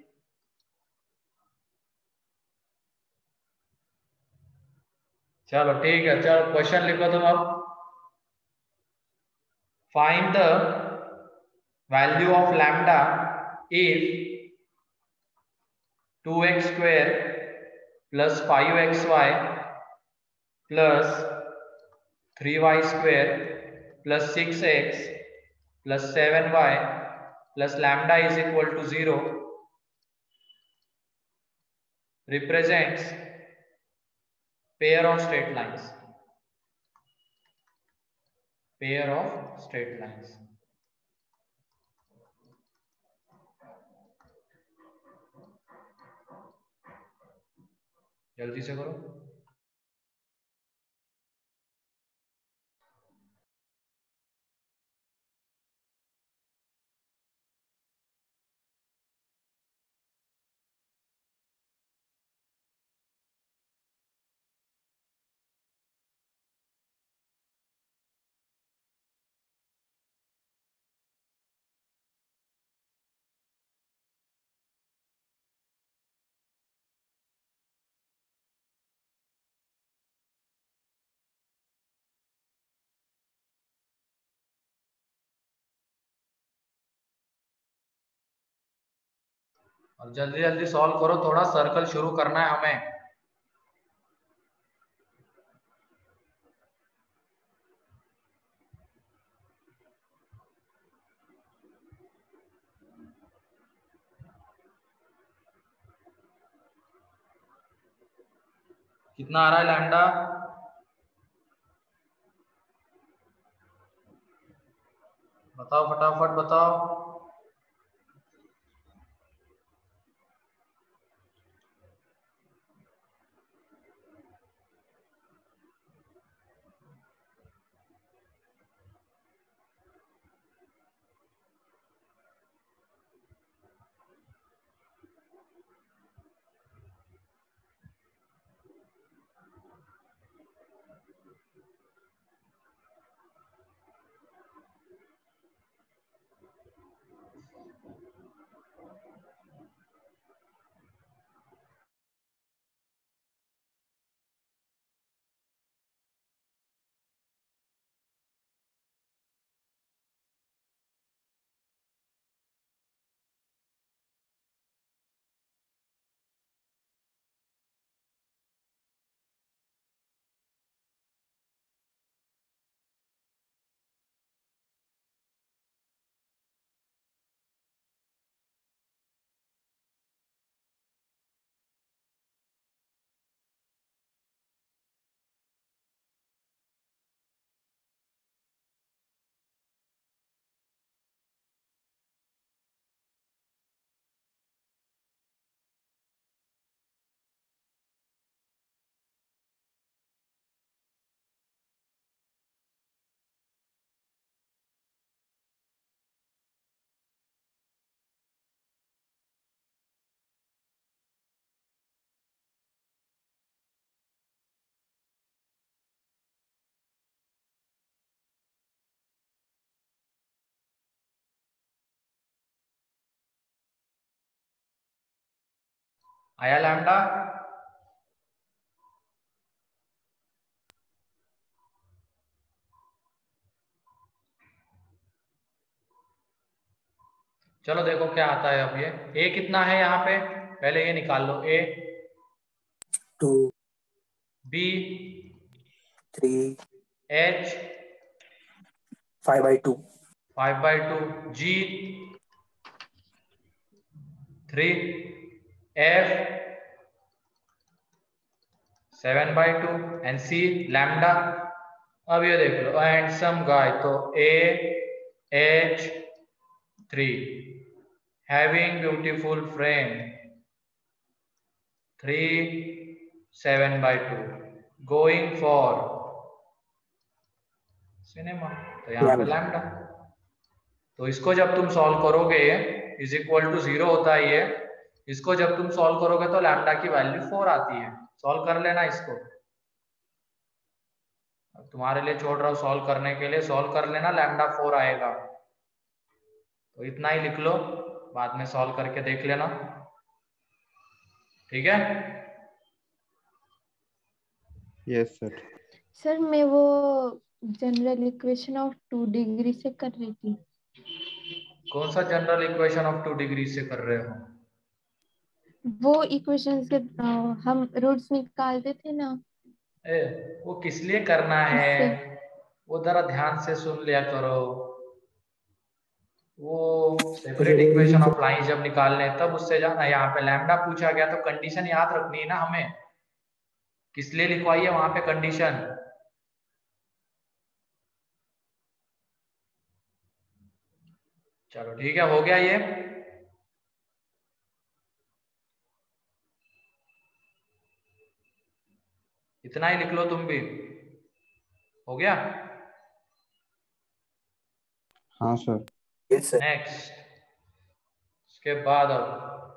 Speaker 1: चलो ठीक है, चलो क्वेश्चन लिखो तुम अब। Find the value of lambda if two x square plus five x y plus three y square plus six x plus seven y plus lambda is equal to zero represents pair of straight lines. Pair of straight lines. जल्दी से करो। और जल्दी जल्दी solve करो, थोड़ा circle शुरू करना है हमें। कितना आ रहा है लैम्डा? बताओ फटाफट बताओ। आया लैम्डा? चलो देखो क्या आता है अब। ये ए कितना है यहाँ पे, पहले ये निकाल लो। A
Speaker 2: two,
Speaker 1: b
Speaker 2: three,
Speaker 1: h
Speaker 2: five by two,
Speaker 1: five by two, g three, f seven by two, and c lambda. अब ये देख लो एंड सम गाय, तो a h three having beautiful friend three seven by two going for cinema, तो यहाँ पे lambda. तो इसको जब तुम सॉल्व करोगे इज इक्वल टू जीरो होता है ये, इसको जब तुम सॉल्व करोगे तो लैम्डा की वैल्यू फोर आती है। सॉल्व कर लेना इसको, अब तुम्हारे लिए छोड़ रहा हूँ सॉल्व करने के लिए, सॉल्व कर लेना, लैम्डा फोर आएगा। तो इतना ही लिख लो, बाद में सॉल्व करके देख लेना, ठीक है?
Speaker 6: Yes sir.
Speaker 3: सर मैं वो general equation of two degree से कर रही थी।
Speaker 1: कौन सा general equation of two degree से कर रहे हो?
Speaker 3: वो इक्वेशन से अ, हम रूट्स निकालते थे ना।
Speaker 1: ए, वो किस लिए करना है
Speaker 3: उससे।
Speaker 1: वो जरा ध्यान से सुन लिया करो। वो सेपरेट
Speaker 2: जरूरी
Speaker 1: इक्वेशन
Speaker 2: है।
Speaker 1: ऑफ लाइन जब निकालने तब उससे जाना। यहाँ पे लैम्डा पूछा गया तो कंडीशन याद रखनी है ना हमें, किस लिए लिखवाई है वहां पे कंडीशन। चलो ठीक है, हो गया ये। इतना ही लिख लो तुम भी, हो गया?
Speaker 6: हाँ सर।
Speaker 2: Yes sir.
Speaker 1: नेक्स्ट, उसके बाद अब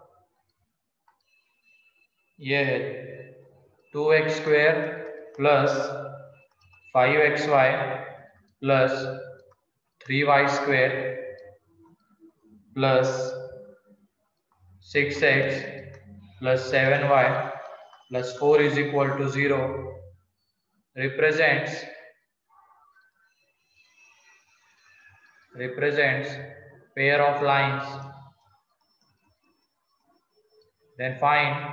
Speaker 1: ये है two x square plus five x y plus three y square plus six x plus seven y plus four is equal to zero represents represents pair of lines. Then find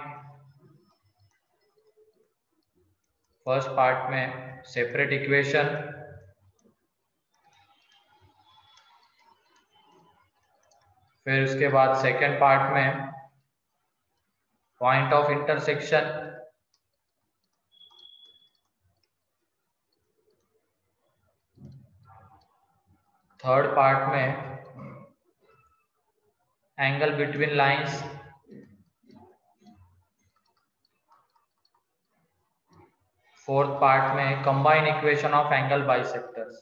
Speaker 1: first part में separate equation, फिर उसके बाद second part में point of intersection, third part में angle between lines, fourth part में combine equation of angle bisectors.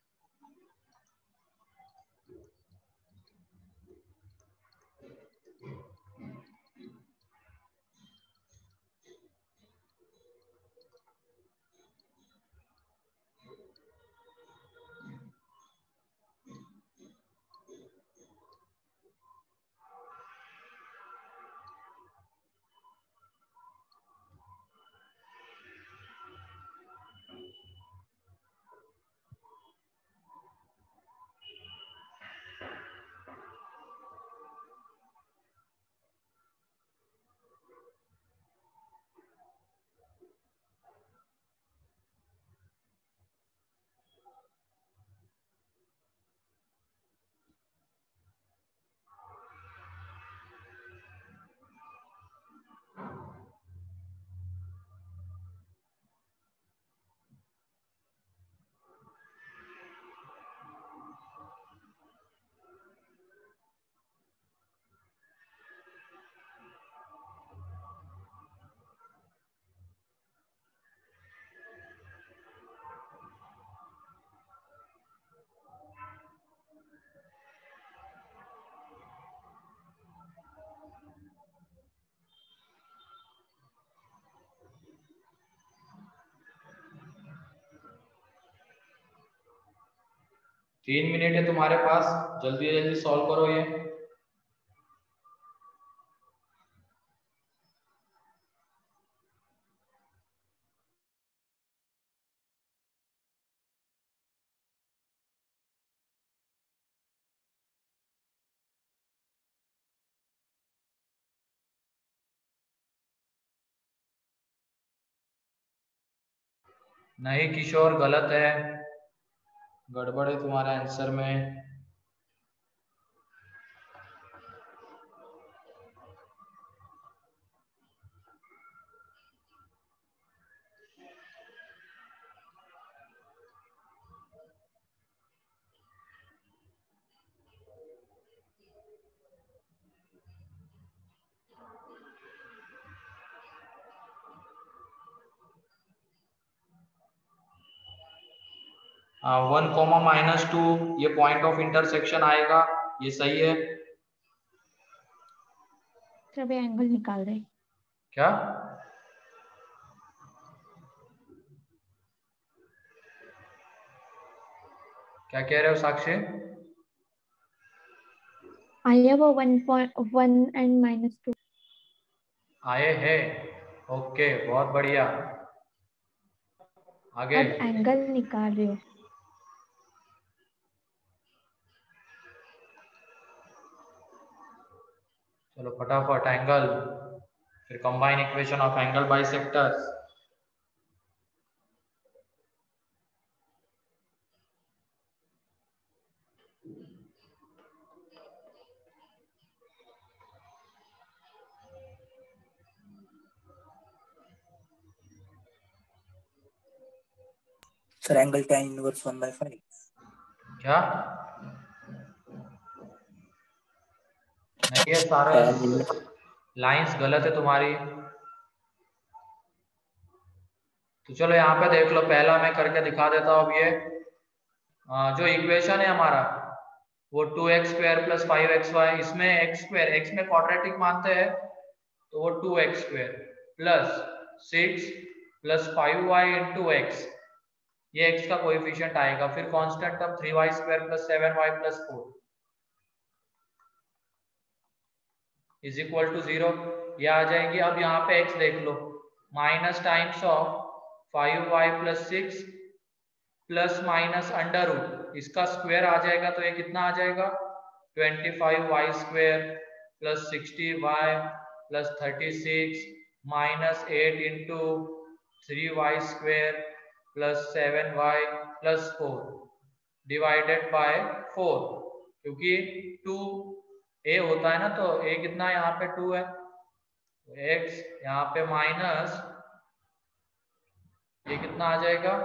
Speaker 1: तीन minute है तुम्हारे पास, जल्दी जल्दी सॉल्व करो ये। नहीं किशोर, गलत है, गड़बड़ है तुम्हारे आंसर में। वन कोमा माइनस टू ये पॉइंट ऑफ इंटरसेक्शन आएगा, ये सही है।
Speaker 3: सर अभी एंगल निकाल रहे हैं।
Speaker 1: क्या क्या कह रहे हो साक्षी?
Speaker 3: आया वो one point one and minus two
Speaker 1: आए हैं, ओके बहुत बढ़िया। आगे
Speaker 3: अब एंगल निकाल रहे हो।
Speaker 1: चलो फटाफट एंगल, फिर combine equation of angle bisectors.
Speaker 2: Sir angle tan inverse one by five.
Speaker 1: क्या नहीं, ये सारा लाइंस गलत है तुम्हारी। तो चलो यहाँ पे देख लो, पहला मैं करके दिखा देता हूँ। अब ये आ, जो इक्वेशन है हमारा वो two x square plus five x y, इसमें एक्स स्क्वायर एक्स में क्वाड्रेटिक मानते हैं तो वो two x square plus six plus five y into x, ये एक्स का कोएफिशिएंट आएगा। फिर constant term three y square plus seven y plus four is equal to zero, ये आ जाएंगे। अब यहाँ पे एक्स देख लो, minus times of five y plus six plus minus under root, इसका स्क्वायर आ जाएगा तो ये कितना आ जाएगा, twenty five y square plus sixty y plus thirty six minus eight into three y square plus seven y plus four divided by four, क्योंकि two a होता है ना, तो ए कितना यहाँ पे टू है, तो एक्स यहाँ पे माइनस ये कितना आ जाएगा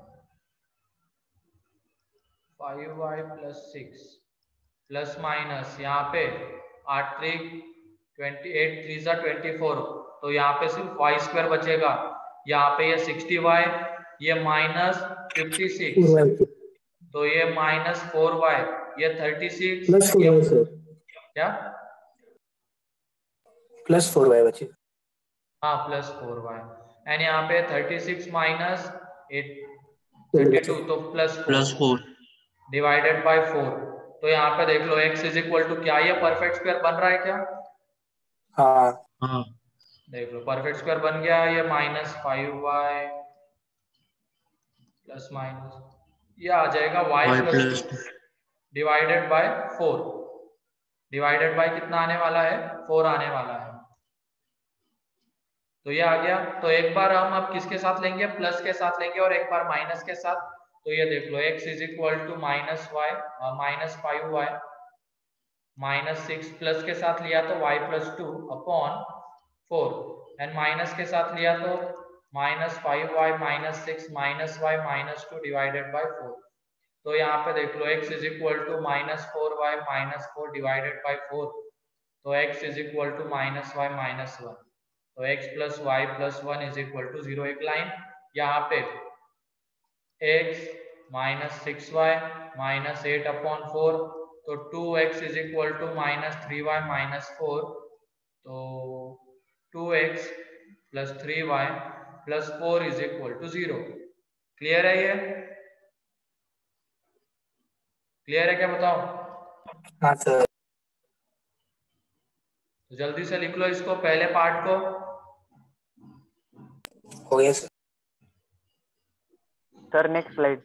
Speaker 1: five y plus six plus minus यहाँ पे आठ थ्री ट्वेंटी एट थ्री सा ट्वेंटी फोर, तो यहाँ पे सिर्फ वाई स्क्वायर बचेगा। यहाँ पे ये सिक्सटी वाई, ये माइनस फिफ्टी सिक्स, तो ये माइनस फोर वाई, ये thirty six
Speaker 2: plus four y sir,
Speaker 1: क्या
Speaker 2: प्लस फोर वाई बचे।
Speaker 1: हाँ प्लस फोर वाई, एंड यहाँ पे thirty six minus eight thirty two, तो plus
Speaker 9: plus four
Speaker 1: divided by four. तो यहाँ पे देख लो x इज इक्वल टू क्या, ये परफेक्ट स्क्वायर बन रहा है क्या?
Speaker 2: हाँ
Speaker 9: हाँ
Speaker 1: देख लो परफेक्ट स्क्वायर बन गया, ये minus five y plus minus ये आ जाएगा y
Speaker 9: y
Speaker 1: plus
Speaker 9: plus
Speaker 1: two divided by four, divided by कितना आने वाला है, फोर आने वाला है। तो ये आ गया। तो एक बार हम अब किसके साथ लेंगे, प्लस के साथ लेंगे, और एक बार माइनस के साथ। तो ये देख लो x is equal to minus y minus five y minus six, plus के साथ लिया तो y plus two upon four, and minus के साथ लिया तो minus five y minus six minus y minus two divided by four. तो यहाँ पे देख लो x is equal to minus four y minus four divided by four, तो x is equal to minus y minus one, तो x plus y plus one is equal to zero. एक line यहाँ पे x minus six y minus eight upon four, तो two x is equal to minus three y minus four, तो two x plus three y plus four is equal to zero. Clear है ये? Clear है क्या बताओ?
Speaker 2: हाँ sir.
Speaker 1: तो जल्दी से लिख लो इसको, पहले पार्ट को।
Speaker 2: हो गया सर।
Speaker 5: Sir next slide.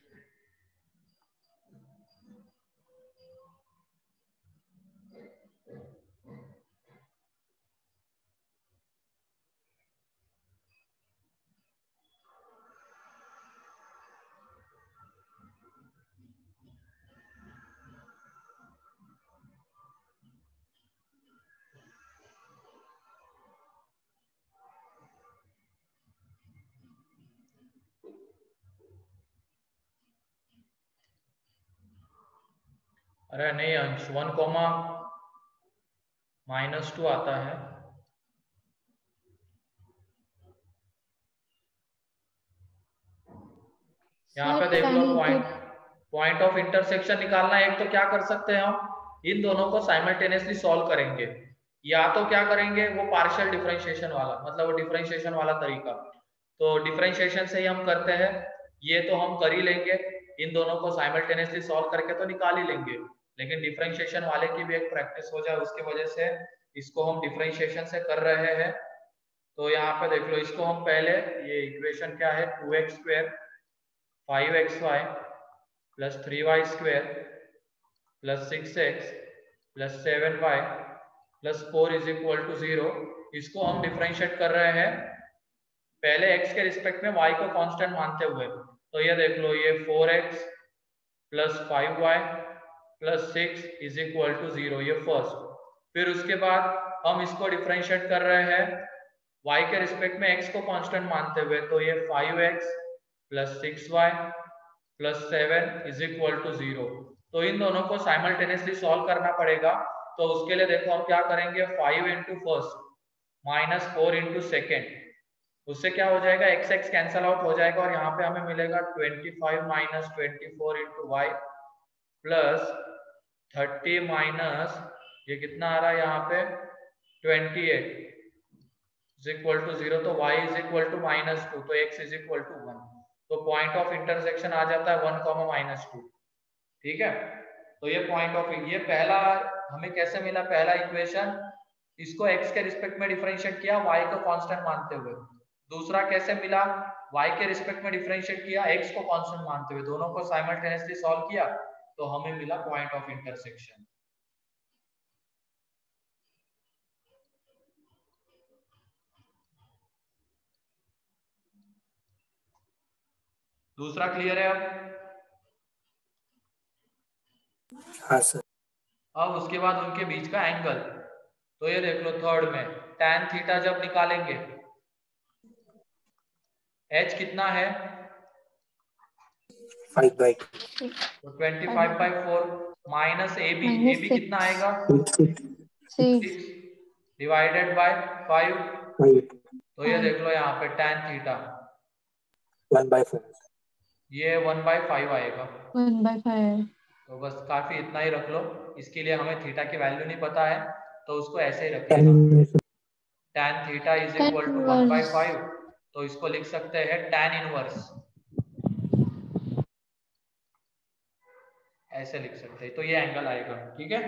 Speaker 1: अरे नहीं अंश, वन कॉमा माइनस टू आता है। यहाँ पे देख लो पॉइंट पॉइंट ऑफ इंटरसेक्शन निकालना है। एक तो क्या कर सकते हैं हम, इन दोनों को साइमल्टेनियसली सॉल्व करेंगे, या तो क्या करेंगे वो पार्शियल डिफरेंशिएशन वाला, मतलब वो डिफरेंशिएशन वाला तरीका। तो डिफरेंशिएशन से ही हम करते हैं, ये तो हम कर ही लेंगे, इन दोनों को साइमल्टेनियसली सॉल्व करके तो निकाल ही लेंगे, लेकिन डिफरेंशिएशन वाले की भी एक प्रैक्टिस हो जाए उसकी वजह से इसको हम डिफरेंशिएशन से कर रहे हैं। तो यहाँ पे देख लो, इसको हम पहले, ये इक्वेशन क्या है, two x square five x y plus three y square plus six x plus seven y plus four is equal to zero, इसको हम डिफरेंशिएट कर रहे हैं पहले x के रिस्पेक्ट में y को कांस्टेंट मानते हुए। तो ये देख लो, ये four x plus five y plus six is equal to zero, ये फर्स्ट। फिर उसके बाद हम इसको डिफरेंशिएट कर रहे हैं y के रिस्पेक्ट में x को कांस्टेंट मानते हुए, तो ये five x plus six y plus seven is equal to zero. तो इन दोनों को साइमल्टेनियसली सॉल्व करना पड़ेगा। तो उसके लिए देखो हम क्या करेंगे, five into first minus four into second, उससे क्या हो जाएगा, एक्स एक्स कैंसल आउट हो जाएगा और यहाँ पे हमें मिलेगा twenty five minus twenty four into y plus thirty minus ये कितना आ रहा है यहाँ पे twenty eight is equal to zero. तो y is equal to minus two, तो x is equal to one. तो पॉइंट ऑफ इंटरसेक्शन आ जाता है वन कॉमा माइनस टू। ठीक है, तो ये पॉइंट ऑफ, ये पहला हमें कैसे मिला, पहला इक्वेशन, इसको x के रिस्पेक्ट में डिफरेंशिएट किया y को कांस्टेंट मानते हुए। दूसरा कैसे मिला, y के रिस्पेक्ट में डिफरेंशिएट किया x को कांस्टेंट मानते हुए, दोनों को साइमल्टेनियसली सॉल्व किया तो हमें मिला पॉइंट ऑफ इंटरसेक्शन। दूसरा क्लियर है अब?
Speaker 2: हाँ सर।
Speaker 1: अब उसके बाद उनके बीच का एंगल, तो ये देख लो थर्ड में tan थीटा जब निकालेंगे, h कितना है
Speaker 2: five by
Speaker 1: two twenty five by four minus a b, a b कितना आएगा
Speaker 3: सिक्स
Speaker 1: डिवाइडेड बाय फाइव। तो ये देख लो यहाँ पे tan theta
Speaker 2: one by five,
Speaker 1: ये वन बाई फाइव आएगा।
Speaker 3: One by five.
Speaker 1: तो बस काफी इतना ही रख लो, इसके लिए हमें थीटा की वैल्यू नहीं पता है तो उसको ऐसे ही रखिएगा, tan theta is equal to one by five. तो इसको लिख सकते हैं tan इनवर्स, ऐसे लिख सकते हैं, तो ये एंगल आएगा। ठीक है,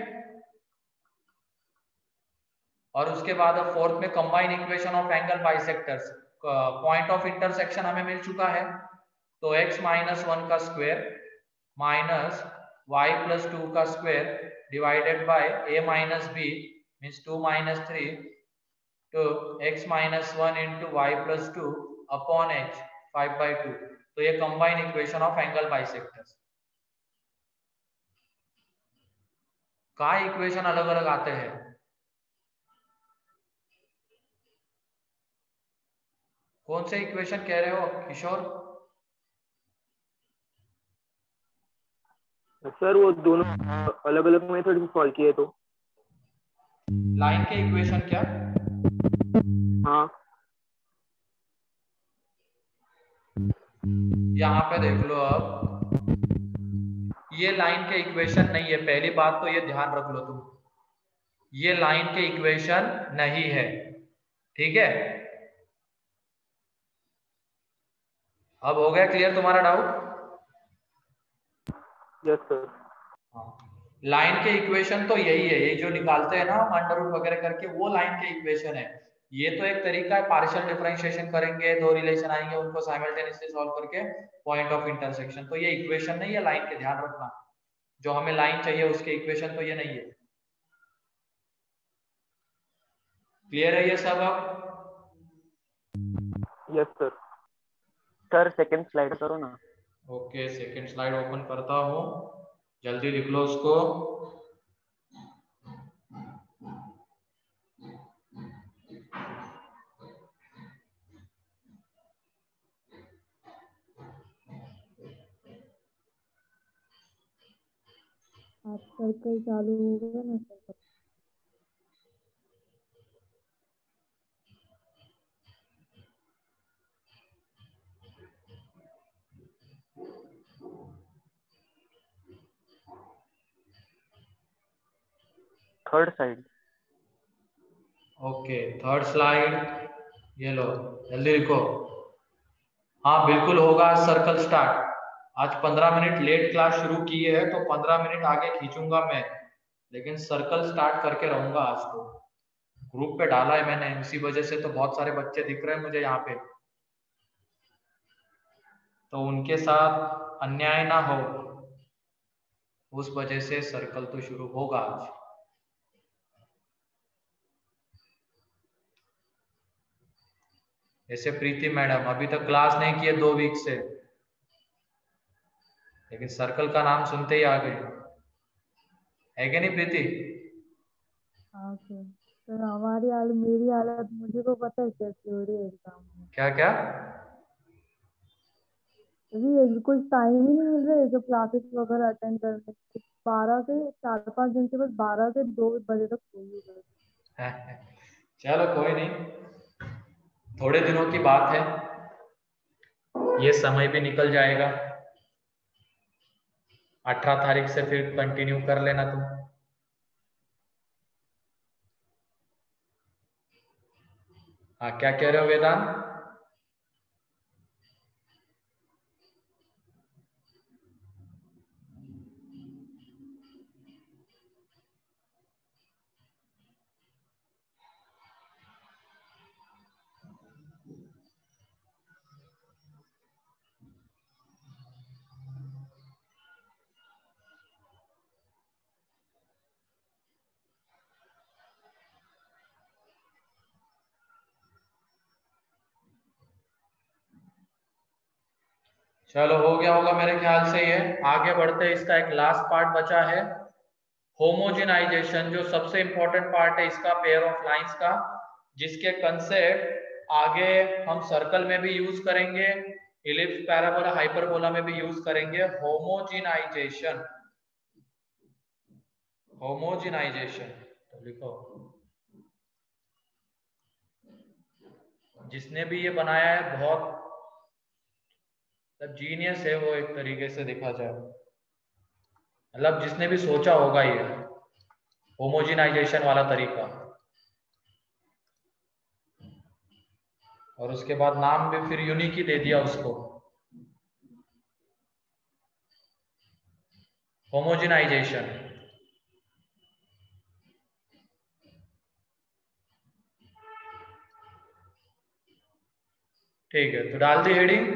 Speaker 1: और उसके बाद अब फोर्थ में combine equation of angle bisectors, point of intersection हमें मिल चुका है। तो x माइनस वन का square minus y plus two का square divided by a minus b means two minus three तो x minus one into y plus two upon h five by two. तो ये combine equation of angle bisectors का equation अलग अलग आते हैं। कौन से इक्वेशन कह रहे हो किशोर?
Speaker 5: सर वो दोनों अलग अलग मेथड से सॉल्व किए तो
Speaker 1: लाइन के इक्वेशन क्या?
Speaker 5: हाँ,
Speaker 1: यहाँ पे देख लो, अब ये लाइन के इक्वेशन नहीं है, पहली बात तो ये ध्यान रख लो तुम, ये लाइन के इक्वेशन नहीं है। ठीक है, अब हो गया क्लियर तुम्हारा डाउट?
Speaker 5: Yes sir.
Speaker 1: लाइन के इक्वेशन तो यही है, ये जो निकालते हैं ना हम अंडर रूट वगैरह करके, वो लाइन के इक्वेशन है। ये तो एक तरीका है, पार्शियल डिफरेंशिएशन करेंगे, दो रिलेशन आएंगे, उनको साइमल्टेनियसली सॉल्व करके पॉइंट ऑफ इंटरसेक्शन। तो ये इक्वेशन नहीं है लाइन के, ध्यान रखना, जो हमें लाइन चाहिए उसके इक्वेशन तो ये नहीं है। क्लियर है ये सब? अब
Speaker 5: yes sir. Sir second slide करो ना।
Speaker 1: ओके, सेकंड स्लाइड ओपन करता हूँ, जल्दी लिख लो उसको।
Speaker 8: हाफ सर्कल चालू हो गया ना sir.
Speaker 5: Third side.
Speaker 1: Okay third slide, ये लो जल्दी लिखो। हाँ बिल्कुल होगा आज सर्कल स्टार्ट। आज पंद्रह मिनट लेट क्लास शुरू की है तो पंद्रह मिनट आगे खींचूंगा मैं, लेकिन सर्कल स्टार्ट करके रहूंगा आज। तो ग्रुप पे डाला है मैंने, इसी वजह से तो बहुत सारे बच्चे दिख रहे हैं मुझे यहाँ पे, तो उनके साथ अन्याय ना हो उस वजह से सर्कल तो शुरू होगा आज। जैसे प्रीति मैडम अभी तक क्लास नहीं की है दो वीक से, लेकिन सर्कल का नाम सुनते ही आ गए, है कि नहीं प्रीति?
Speaker 8: हाँ सर। सर हमारी हाल मेरी हालत मुझे को पता है कैसी हो रही है एग्जाम में।
Speaker 1: क्या क्या?
Speaker 8: अभी कुछ टाइम ही नहीं मिल रहा है जो क्लासेस वगैरह अटेंड करने के। बारह से चार पांच दिन से बस बारह से दो बजे तक सोई है।
Speaker 1: चलो कोई नहीं, थोड़े दिनों की बात है, ये समय भी निकल जाएगा। अठारह तारीख से फिर कंटिन्यू कर लेना तुम। हाँ क्या कह रहे हो वेदांत? चलो हो गया होगा मेरे ख्याल से ये। आगे बढ़ते हैं, इसका एक लास्ट पार्ट बचा है, होमोजेनाइजेशन, जो सबसे इंपॉर्टेंट पार्ट है इसका, पेयर ऑफ लाइंस का, जिसके कंसेप्ट आगे हम सर्कल में भी यूज करेंगे, इलिप्स, पैराबोला, हाइपरबोला में भी यूज करेंगे। होमोजेनाइजेशन, होमोजेनाइजेशन तो लिखो, जिसने भी ये बनाया है बहुत मतलब जीनियस है वो, एक तरीके से देखा जाए, मतलब जिसने भी सोचा होगा ये होमोजेनाइजेशन वाला तरीका। और उसके बाद नाम भी फिर यूनिक ही दे दिया उसको, होमोजेनाइजेशन। ठीक है, तो डाल दी हेडिंग।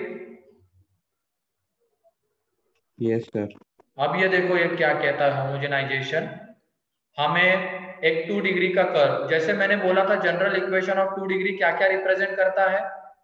Speaker 6: Yes sir.
Speaker 1: अब ये देखो ये क्या कहता है होमोजेनाइजेशन, हमें एक टू डिग्री का कर्व, जैसे मैंने बोला था general equation of two degree क्या क्या रिप्रेजेंट करता है?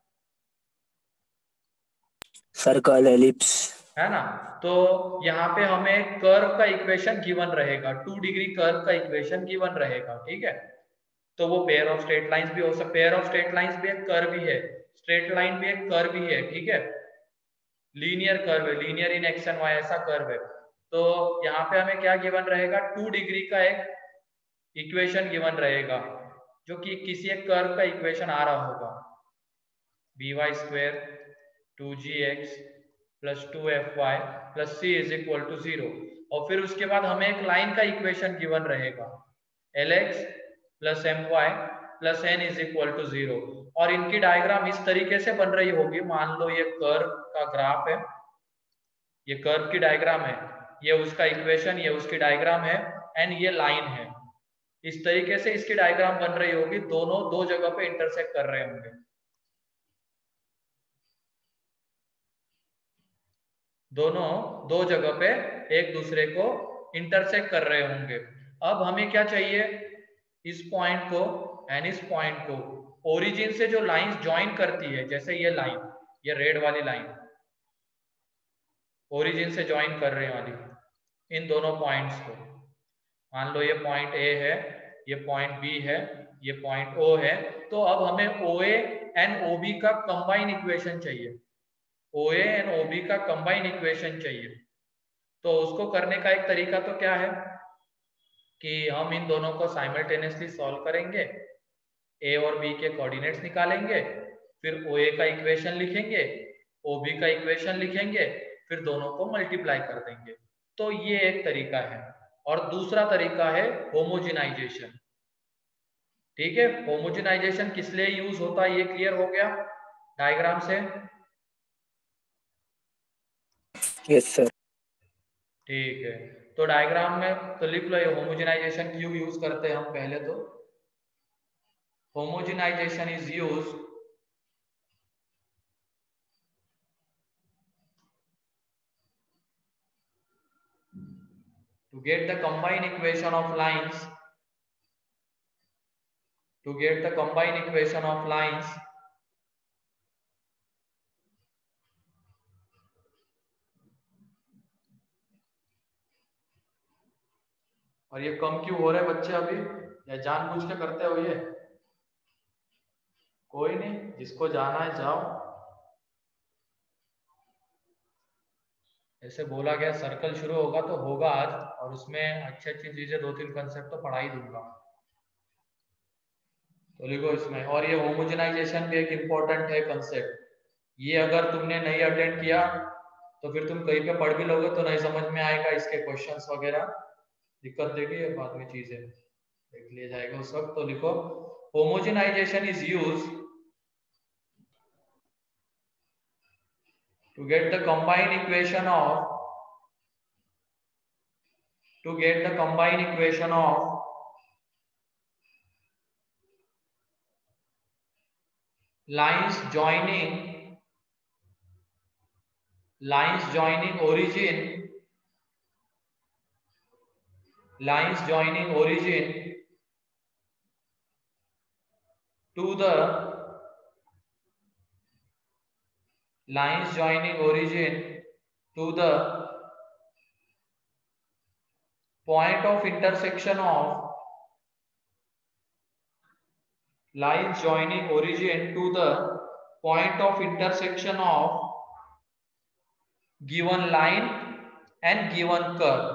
Speaker 2: सर्कल, एलिप्स,
Speaker 1: है ना। तो यहाँ पे हमें कर्व का इक्वेशन गिवन रहेगा, टू डिग्री कर्व का इक्वेशन गिवन रहेगा, ठीक है। तो वो पेयर ऑफ स्ट्रेट लाइंस भी हो सकता, पेयर ऑफ स्ट्रेट लाइंस भी एक कर्व ही है, स्ट्रेट लाइन भी एक कर्व ही है, ठीक है। लीनियर कर्व है, linear in x and y ऐसा कर्व है। तो यहाँ पे हमें क्या गिवन रहेगा, टू डिग्री का एक इक्वेशन गिवन रहेगा, जो कि किसी एक कर्व का इक्वेशन आ रहा होगा, b y square two g x plus two f y plus c is equal to zero. और फिर उसके बाद हमें एक लाइन का इक्वेशन गिवन रहेगा, l x plus m y plus n is equal to zero. और इनकी डायग्राम इस तरीके से बन रही होगी, मान लो ये कर्व का ग्राफ है, ये कर्व की डायग्राम है, ये उसका इक्वेशन, ये उसकी डायग्राम है, एंड ये लाइन है। इस तरीके से इसकी डायग्राम बन रही होगी, दोनों दो जगह पे इंटरसेक्ट कर रहे होंगे, दोनों दो जगह पे एक दूसरे को इंटरसेक्ट कर रहे होंगे। अब हमें क्या चाहिए, इस पॉइंट को एंड इस पॉइंट को ओरिजिन से जो लाइंस ज्वाइन करती है, जैसे ये लाइन, ये रेड वाली लाइन ओरिजिन से ज्वाइन कर रहे वाली इन दोनों पॉइंट्स को, मान लो ये पॉइंट ए है, ये पॉइंट बी है, ये पॉइंट ओ है। तो अब हमें O A and O B का कंबाइन इक्वेशन चाहिए, O A and O B का कंबाइन इक्वेशन चाहिए। तो उसको करने का एक तरीका तो क्या है कि हम इन दोनों को साइमल्टेनियसली सॉल्व करेंगे, ए और बी के कोऑर्डिनेट्स निकालेंगे, फिर ओ ए का इक्वेशन लिखेंगे, ओ बी का इक्वेशन लिखेंगे, फिर दोनों को मल्टीप्लाई कर देंगे। तो ये एक तरीका है। और दूसरा तरीका है होमोजेनाइजेशन। ठीक है, होमोजेनाइजेशन किस लिए यूज होता है ये क्लियर हो गया डायग्राम से?
Speaker 2: Yes sir.
Speaker 1: ठीक है, तो डायग्राम में तो लिख लो ये होमोजेनाइजेशन क्यों यूज करते हैं हम। पहले तो homogenization is use to get the combined equation of lines to get the combined equation of lines और ये कम क्यों हो रहे हैं बच्चे अभी, या जानबूझ के करते हो ये? कोई नहीं, जिसको जाना है जाओ। ऐसे बोला गया सर्कल शुरू होगा तो होगा आज, और उसमें अच्छी अच्छी चीजें दो तीन कंसेप्ट तो पढ़ा ही दूंगा। तो लिखो इसमें, और ये होमोजेनाइजेशन भी एक इम्पोर्टेंट है कंसेप्ट। ये अगर तुमने नहीं अटेंड किया तो फिर तुम कहीं पे पढ़ भी लोगे तो नहीं समझ में आएगा, इसके क्वेश्चंस वगैरह दिक्कत देगी, बाद में चीजें देख लिया जाएगा उस वक्त। तो लिखो homogenization is use to get the combined equation of to get the combined equation of lines joining lines joining origin lines joining origin to the lines joining origin to the point of intersection of lines joining origin to the point of intersection of given line and given curve।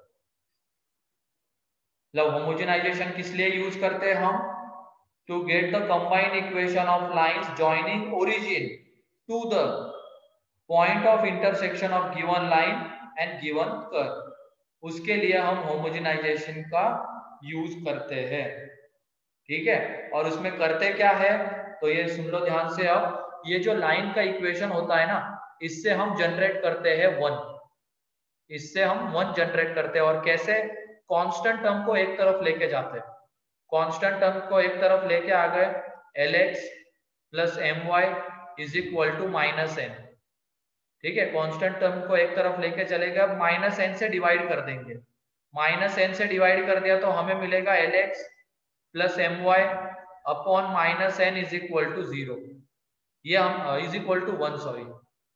Speaker 1: मतलब homogenization किस लिए use करते हैं हम? To get the combined equation of lines joining origin to the point of intersection of given line and given curve। उसके लिए हम homogenization का यूज करते हैं। ठीक है, और उसमें करते क्या है तो ये सुन लो ध्यान से। अब ये जो लाइन का इक्वेशन होता है ना, इससे हम जनरेट करते हैं वन, इससे हम वन जनरेट करते हैं। और कैसे? कांस्टेंट टर्म को एक तरफ लेके जाते हैं, कांस्टेंट टर्म को एक तरफ लेके आ गए, l x plus m y is equal to minus n. ठीक है, कांस्टेंट टर्म को एक तरफ लेके चलेगा, माइनस एन से डिवाइड कर देंगे, माइनस एन से डिवाइड कर दिया तो हमें मिलेगा l x plus m y upon minus n is equal to zero. ये हम is equal to one, sorry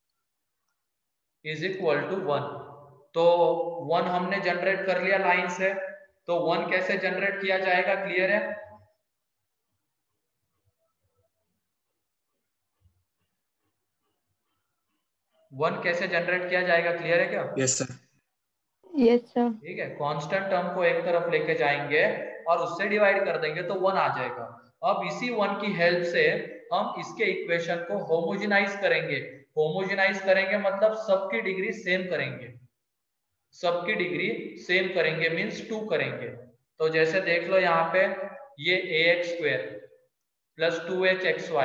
Speaker 1: is equal to one. तो वन हमने जनरेट कर लिया लाइन से। तो वन कैसे जनरेट किया जाएगा, क्लियर है? वन कैसे जनरेट किया जाएगा, क्लियर है क्या?
Speaker 2: Yes sir.
Speaker 3: Yes sir.
Speaker 1: ठीक है, कांस्टेंट टर्म को एक तरफ लेके जाएंगे और उससे डिवाइड कर देंगे तो वन आ जाएगा। अब इसी वन की हेल्प से हम इसके इक्वेशन को होमोजेनाइज करेंगे। होमोजेनाइज करेंगे मतलब सबकी डिग्री सेम करेंगे, सबकी डिग्री सेम करेंगे मींस टू करेंगे। तो जैसे देख लो यहाँ पे ये a x square plus two h x y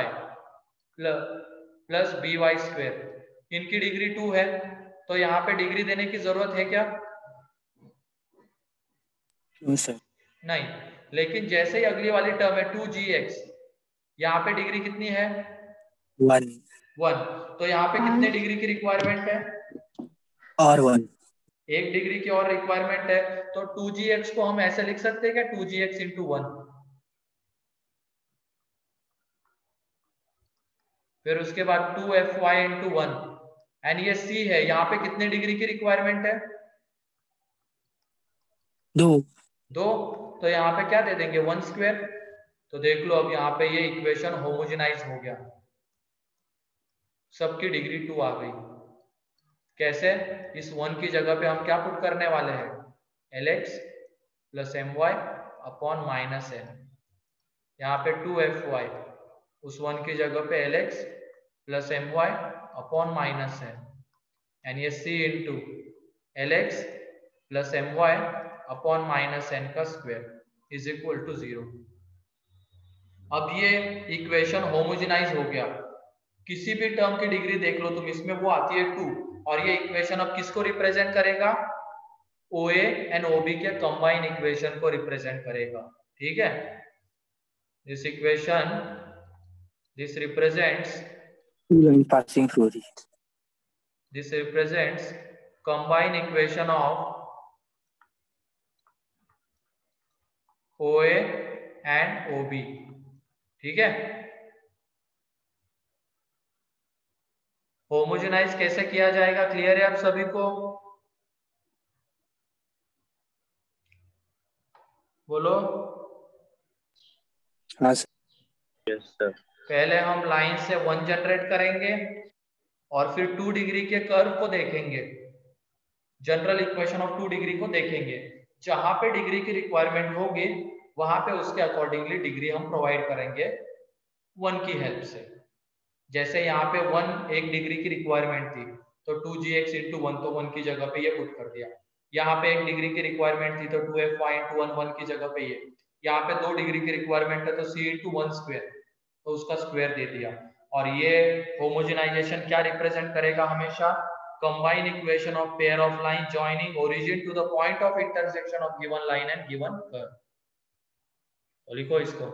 Speaker 1: plus b y square, इनकी डिग्री टू है। तो यहाँ पे डिग्री देने की जरूरत है क्या?
Speaker 2: No sir.
Speaker 1: नहीं, लेकिन जैसे ही अगली वाली टर्म है टू जी एक्स, यहाँ पे डिग्री कितनी है?
Speaker 2: वन।
Speaker 1: वन। तो यहाँ पे कितने डिग्री की रिक्वायरमेंट है?
Speaker 2: और वन।
Speaker 1: एक डिग्री की और रिक्वायरमेंट है। तो टू जी एक्स को हम ऐसे लिख सकते हैं क्या, two g x into one. फिर उसके बाद two f y into one, and ये सी है, यहाँ पे कितने डिग्री की रिक्वायरमेंट है?
Speaker 2: दो।
Speaker 1: दो। तो यहाँ पे क्या दे देंगे, वन स्क्वायर। तो देख लो अब यहाँ पे ये इक्वेशन होमोजेनाइज हो गया, सबकी डिग्री टू आ गई। कैसे? इस वन की जगह पे हम क्या पुट करने वाले हैं? L x plus m y upon minus n. यहाँ पे टू एफ वाई, उस वन की जगह पे l x plus m y upon minus n, and ये c into l x plus m y upon minus n का square is equal to zero. अब ये इक्वेशन होमोजेनाइज हो गया। किसी भी टर्म की डिग्री देख लो तुम, इसमें वो आती है टू, और ये इक्वेशन अब किसको रिप्रेजेंट करेगा? O A and O B के कंबाइन इक्वेशन को रिप्रेजेंट करेगा। ठीक है, this equation this represents
Speaker 2: two line passing through the
Speaker 1: this represents combined equation of O A and O B। ठीक है, होमोजेनाइज कैसे किया जाएगा? क्लियर है आप सभी को? बोलो।
Speaker 2: हाँ सर।
Speaker 9: Yes sir.
Speaker 1: पहले हम लाइन से वन जनरेट करेंगे और फिर टू डिग्री के कर्व को देखेंगे, general equation of two degree को देखेंगे। जहां पे डिग्री की रिक्वायरमेंट होगी वहां पे उसके अकॉर्डिंगली डिग्री हम प्रोवाइड करेंगे वन की हेल्प से। जैसे यहाँ पे वन एक डिग्री की रिक्वायरमेंट थी तो two g x into one, तो वन की जगह पे ये पुट कर दिया। यहाँ पे एक डिग्री की रिक्वायरमेंट थी तो two f y into one, one की जगह पे ये। यहाँ पे दो डिग्री की रिक्वायरमेंट है तो सी इंटू वन स्क्वायर, तो उसका स्क्वायर दे दिया। और ये होमोजेनाइजेशन क्या रिप्रेजेंट करेगा? हमेशा combine equation of pair of line joining origin to the point of intersection of given line and given curve। तो लिखो इसको।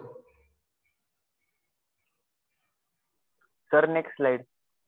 Speaker 5: Sir next slide.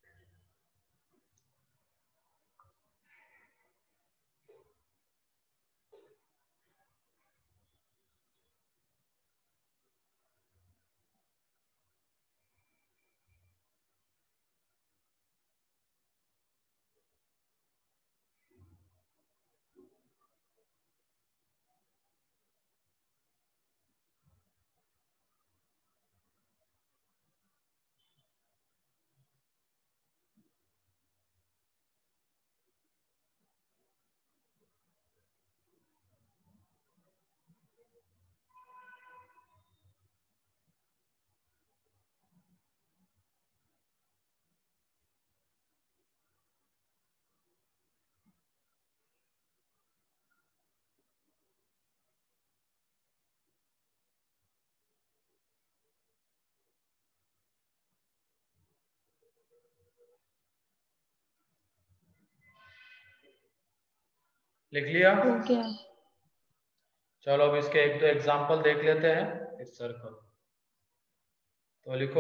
Speaker 1: लिख लिया?
Speaker 3: हो गया।
Speaker 1: चलो अब इसके एक दो एग्जांपल देख लेते हैं इस सर्कल। तो लिखो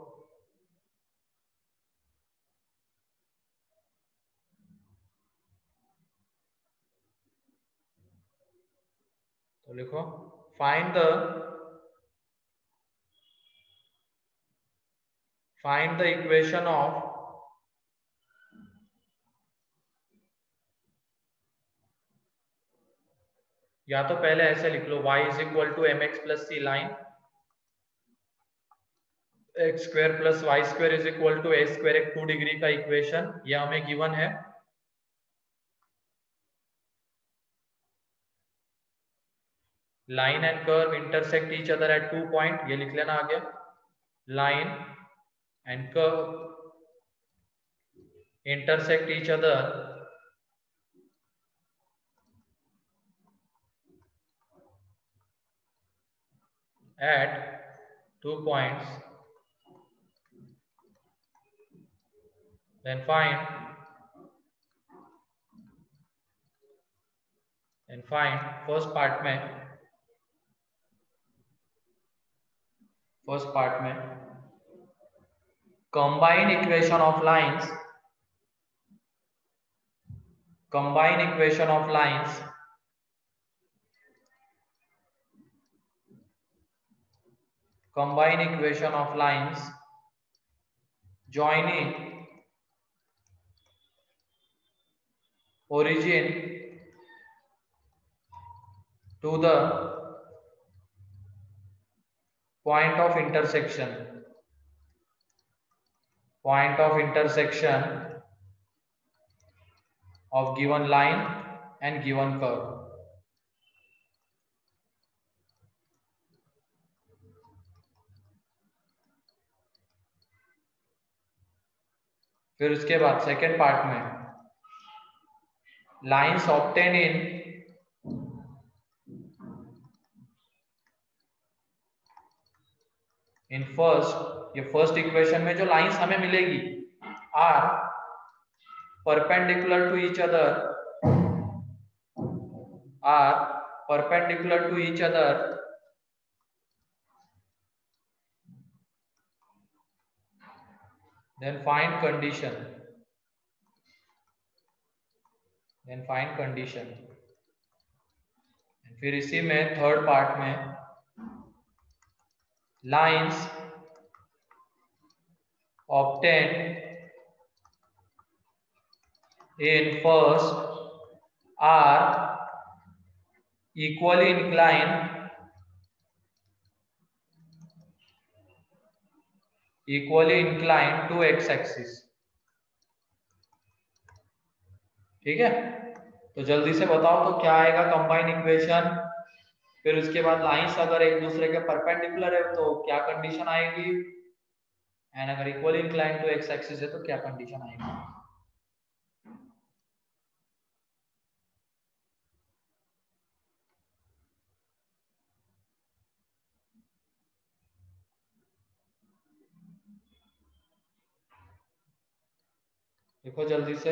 Speaker 1: तो लिखो find the find the equation of या तो पहले ऐसे लिख लो y is equal to m x plus c line x square plus y square is equal to a square, एक टू डिग्री का इक्वेशन ये हमें गिवन है। Line and curve intersect each other at two point, ये लिख लेना आगे। Line and curve intersect each other at two points, then find then find first part में first part में combine equation of lines combine equation of lines combine equation of lines joining origin to the point of intersection point of intersection of given line and given curve. फिर उसके बाद second part में lines obtain in in first, ये first equation में जो lines हमें मिलेगी are perpendicular to each other, are perpendicular to each other then find condition, then find condition. फिर इसी में थर्ड पार्ट में lines obtained in first are equally inclined equally inclined to x axis. ठीक है, तो जल्दी से बताओ तो क्या आएगा कंबाइन इक्वेशन। फिर उसके बाद लाइंस अगर एक दूसरे के परपेंडिकुलर है तो क्या कंडीशन आएगी, एंड अगर equally inclined to x axis है तो क्या कंडीशन आएगी। देखो जल्दी से,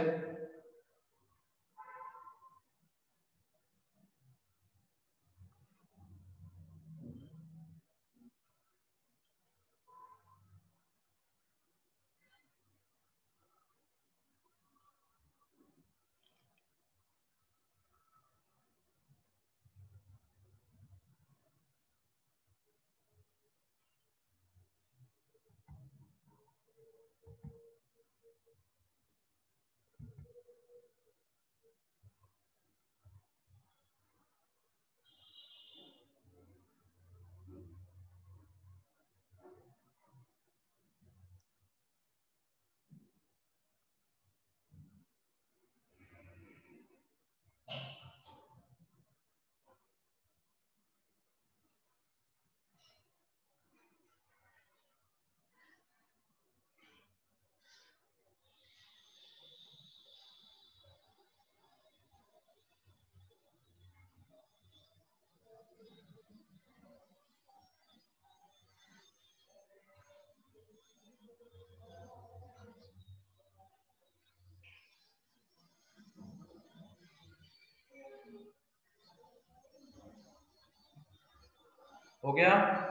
Speaker 1: हो गया।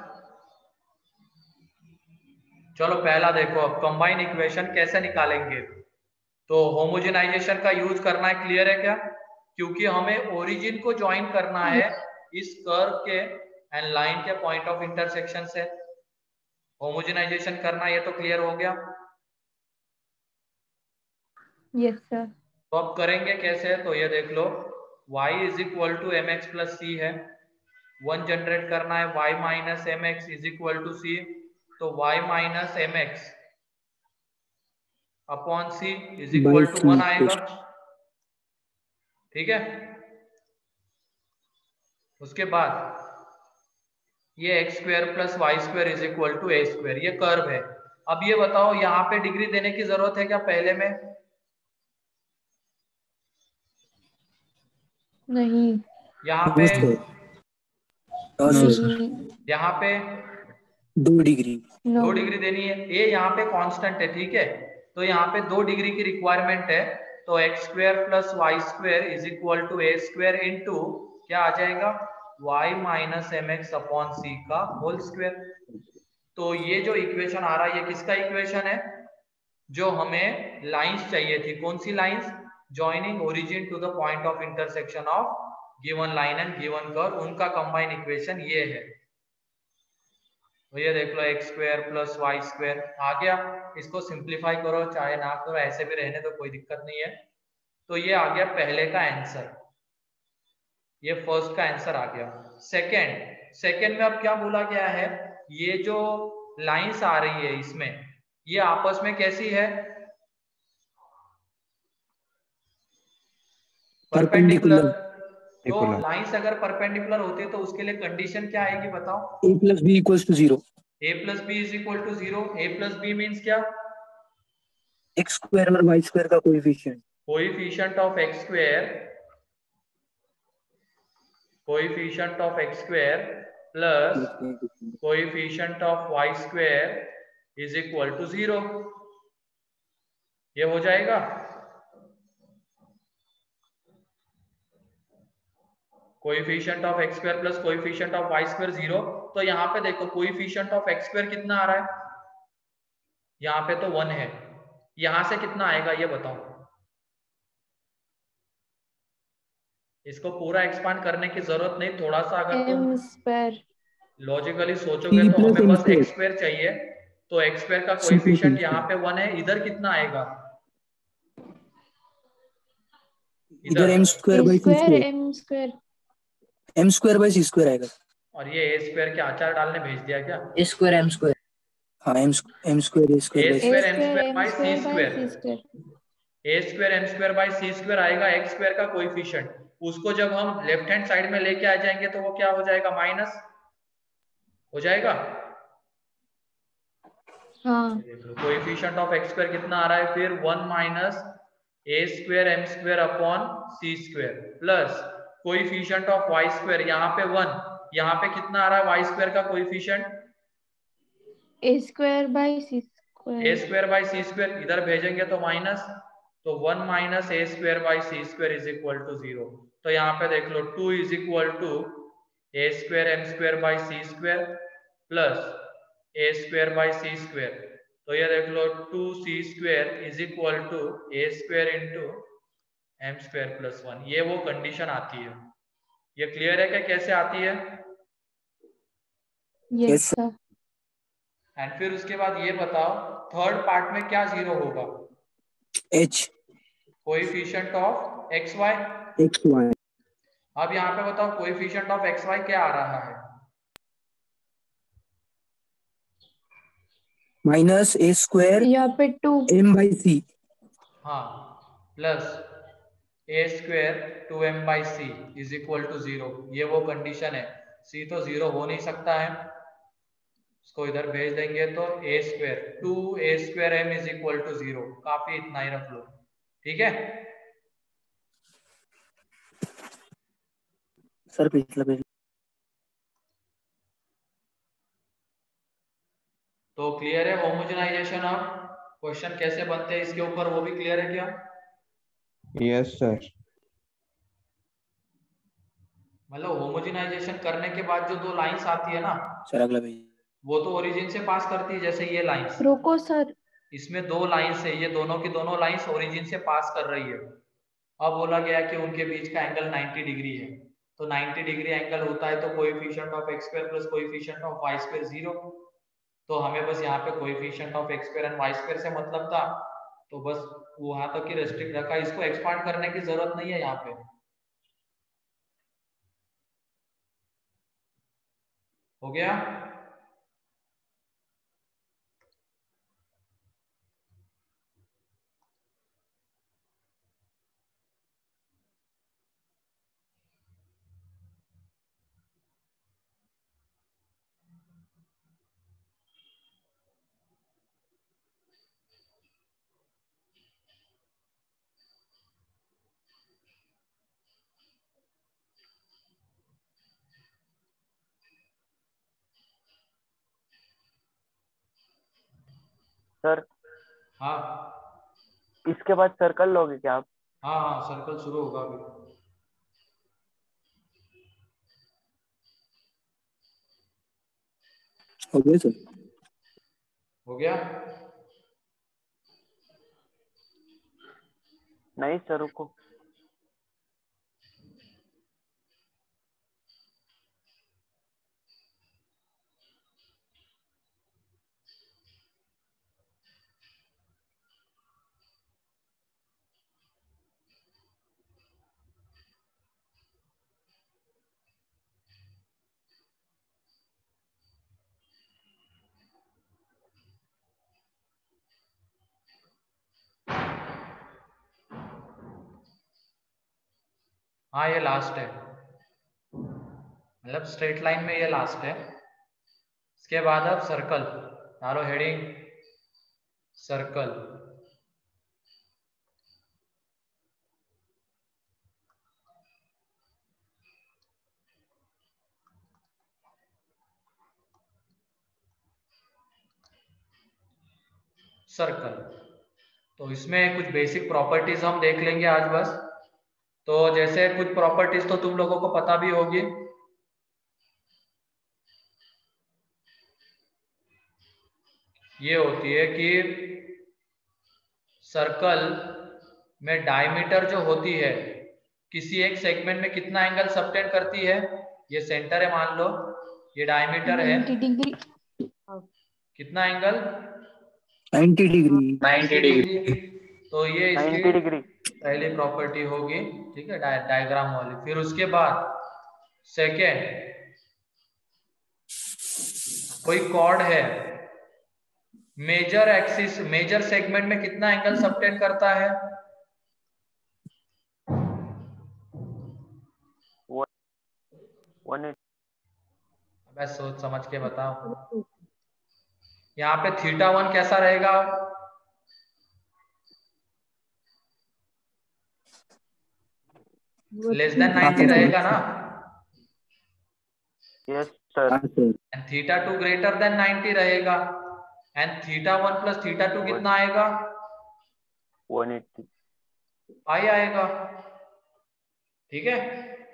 Speaker 1: चलो पहला देखो, अब कंबाइन इक्वेशन कैसे निकालेंगे। तो होमोजेनाइजेशन का यूज करना है, क्लियर है क्या, क्योंकि हमें ओरिजिन को ज्वाइन करना है इस कर्व के एंड लाइन के पॉइंट ऑफ इंटरसेक्शन से। होमोजेनाइजेशन करना, ये तो क्लियर हो गया।
Speaker 3: Yes sir.
Speaker 1: तो अब करेंगे कैसे, तो ये देख लो, y is equal to m x plus c है, वन जनरेट करना है, y minus m x is equal to c, तो y minus m x upon c is equal to one आएगा। ठीक है, उसके बाद ये x square plus y square is equal to a square, ये कर्व है। अब ये बताओ यहाँ पे डिग्री देने की जरूरत है क्या पहले में?
Speaker 3: नहीं।
Speaker 1: यहाँ पे
Speaker 3: नहीं।
Speaker 1: यहाँ पे
Speaker 2: दो डिग्री
Speaker 1: दो डिग्री देनी है। ए यहाँ पे कांस्टेंट है, ठीक है, तो यहाँ पे दो डिग्री की रिक्वायरमेंट है, तो x square plus y square is equal to a square into क्या आ जाएगा, y minus m x upon c का होल स्क्वायर। तो ये जो इक्वेशन आ रहा है ये किसका इक्वेशन है, जो हमें लाइंस चाहिए थी। कौन सी lines? Joining origin to the point of intersection of given line and given curve, उनका कंबाइन इक्वेशन ये है। तो ये देख लो, x square plus y square आ गया। इसको सिंप्लीफाई करो चाहे ना करो, ऐसे भी रहने तो कोई दिक्कत नहीं है। तो ये आ गया पहले का आंसर, ये फर्स्ट का आंसर आ गया। सेकंड सेकंड में अब क्या बोला गया है, ये जो लाइंस आ रही है इसमें, ये आपस में कैसी है, परपेंडिकुलर। तो
Speaker 6: Perpendicular.
Speaker 1: लाइंस अगर परपेंडिकुलर होती है तो उसके लिए कंडीशन क्या आएगी बताओ?
Speaker 2: a plus b equals to zero.
Speaker 1: a plus b is equal to zero. a plus b means क्या?
Speaker 2: x square और y square का coefficient.
Speaker 1: Coefficient of x square, coefficient of x square plus coefficient of y square is equal to zero. ये हो जाएगा। Coefficient of x square plus coefficient of y square zero. तो यहाँ पे देखो coefficient of x square कितना आ रहा है? यहाँ पे तो वन है, यहाँ से कितना आएगा ये बताओ? इसको पूरा एक्सपांड करने की जरूरत नहीं, थोड़ा सा अगर तुम
Speaker 3: m स्क्वायर
Speaker 1: लॉजिकली सोचोगे तो हमें बस एक्स स्क्वायर चाहिए। तो एक्स स्क्वायर का कोएफिशिएंट यहाँ पे वन है, इधर कितना आएगा?
Speaker 2: इधर m square by c
Speaker 3: square
Speaker 2: square
Speaker 3: m square
Speaker 2: m square by c square आएगा।
Speaker 1: और ये a स्क्वायर क्या अचार डालने भेज दिया क्या?
Speaker 10: a square m square.
Speaker 2: हाँ m m square a square
Speaker 1: a square m square
Speaker 3: m
Speaker 1: by c
Speaker 3: square
Speaker 1: square,
Speaker 3: c square
Speaker 1: a square m square by c square आएगा x स्क्वायर का coefficient. उसको जब हम लेफ्ट हैंड साइड में लेके आ जाएंगे तो वो क्या हो जाएगा? माइनस हो जाएगा।
Speaker 3: हाँ
Speaker 1: कोएफिशिएंट ऑफ x स्क्वायर कितना आ रहा है फिर? One minus a square m square upon c square plus coefficient of y square यहाँ पे वन, यहाँ पे कितना आ रहा है y स्क्वायर का coefficient?
Speaker 3: a square by c square
Speaker 1: a square by c square, इधर भेजेंगे तो माइनस, तो one minus a square by c square is equal to zero. तो यहाँ पे देख लो two is equal to a square m square by c square plus a square by c square. तो ये देख लो two c square is equal to a square into m square plus one. ये वो कंडीशन आती है। ये clear है क्या कैसे आती है?
Speaker 3: Yes sir.
Speaker 1: एंड फिर उसके बाद ये बताओ थर्ड पार्ट में क्या जीरो होगा?
Speaker 2: h
Speaker 1: coefficient of x y.
Speaker 2: x y।
Speaker 1: अब यहाँ पे बताओ कोएफिशिएंट ऑफ एक्स वाई क्या आ रहा है?
Speaker 2: माइनस a स्क्वायर
Speaker 3: यहाँ पे टू
Speaker 2: m बाय c।
Speaker 1: हाँ plus a square two m by c is equal to zero. ये वो कंडीशन है। c तो जीरो हो नहीं सकता है, इसको इधर भेज देंगे तो a square two a square m is equal to zero. काफी इतना ही रख लो, ठीक है।
Speaker 2: सर पिछला पेज।
Speaker 1: तो क्लियर है होमोजेनाइजेशन? अब क्वेश्चन कैसे बनते हैं इसके ऊपर वो भी क्लियर है क्या?
Speaker 6: Yes, sir.
Speaker 1: मतलब होमोजेनाइजेशन करने के बाद जो दो लाइंस आती है ना,
Speaker 2: सर अगला पेज।
Speaker 1: वो तो ओरिजिन से पास करती है। जैसे ये लाइंस,
Speaker 3: रुको सर,
Speaker 1: इसमें दो लाइंस है, ये दोनों की दोनों लाइंस ओरिजिन से पास कर रही है। अब बोला गया कि उनके बीच का एंगल नाइंटी डिग्री है। तो नाइंटी डिग्री एंगल होता है तो coefficient of x square plus coefficient of y square zero. तो हमें बस यहाँ पे coefficient of x square and y square से मतलब था, तो बस वहां तक ही रेस्ट्रिक्ट रखा। इसको एक्सपांड करने की जरूरत नहीं है यहाँ पे। हो गया?
Speaker 5: सर
Speaker 1: हाँ
Speaker 5: इसके बाद सर्कल लोगे क्या आप?
Speaker 1: हाँ हाँ सर्कल शुरू होगा अभी।
Speaker 2: हो गया सर?
Speaker 1: हो गया?
Speaker 5: नहीं सर रुको।
Speaker 1: हाँ ये लास्ट है, मतलब स्ट्रेट लाइन में ये लास्ट है। इसके बाद अब सर्कल डालो, हेडिंग सर्कल। सर्कल तो इसमें कुछ बेसिक प्रॉपर्टीज हम देख लेंगे आज बस। तो जैसे कुछ प्रॉपर्टीज तो तुम लोगों को पता भी होगी। ये होती है कि सर्कल में डायमीटर जो होती है किसी एक सेगमेंट में कितना एंगल सबटेंड करती है। ये सेंटर है मान लो, ये डायमीटर है,
Speaker 3: नाइन्टी डिग्री।
Speaker 1: कितना एंगल?
Speaker 2: Ninety degree.
Speaker 1: Ninety degree. तो ये इसकी
Speaker 5: नाइन्टी डिग्री
Speaker 1: पहली प्रॉपर्टी होगी, ठीक है, डाय, डायग्राम वाली। फिर उसके बाद सेकेंड, कोई कॉर्ड है, मेजर एक्सिस मेजर सेगमेंट में कितना एंगल सबटेंड करता है?
Speaker 5: वन
Speaker 1: बस सोच समझ के बताओ। यहाँ पे थीटा वन कैसा रहेगा? लेस देन नाइन्टी रहेगा ना?
Speaker 5: Yes sir.
Speaker 1: And theta two greater than ninety रहेगा। And theta one plus theta two कितना आएगा?
Speaker 5: वन एट्टी
Speaker 1: पाई आएगा, ठीक है।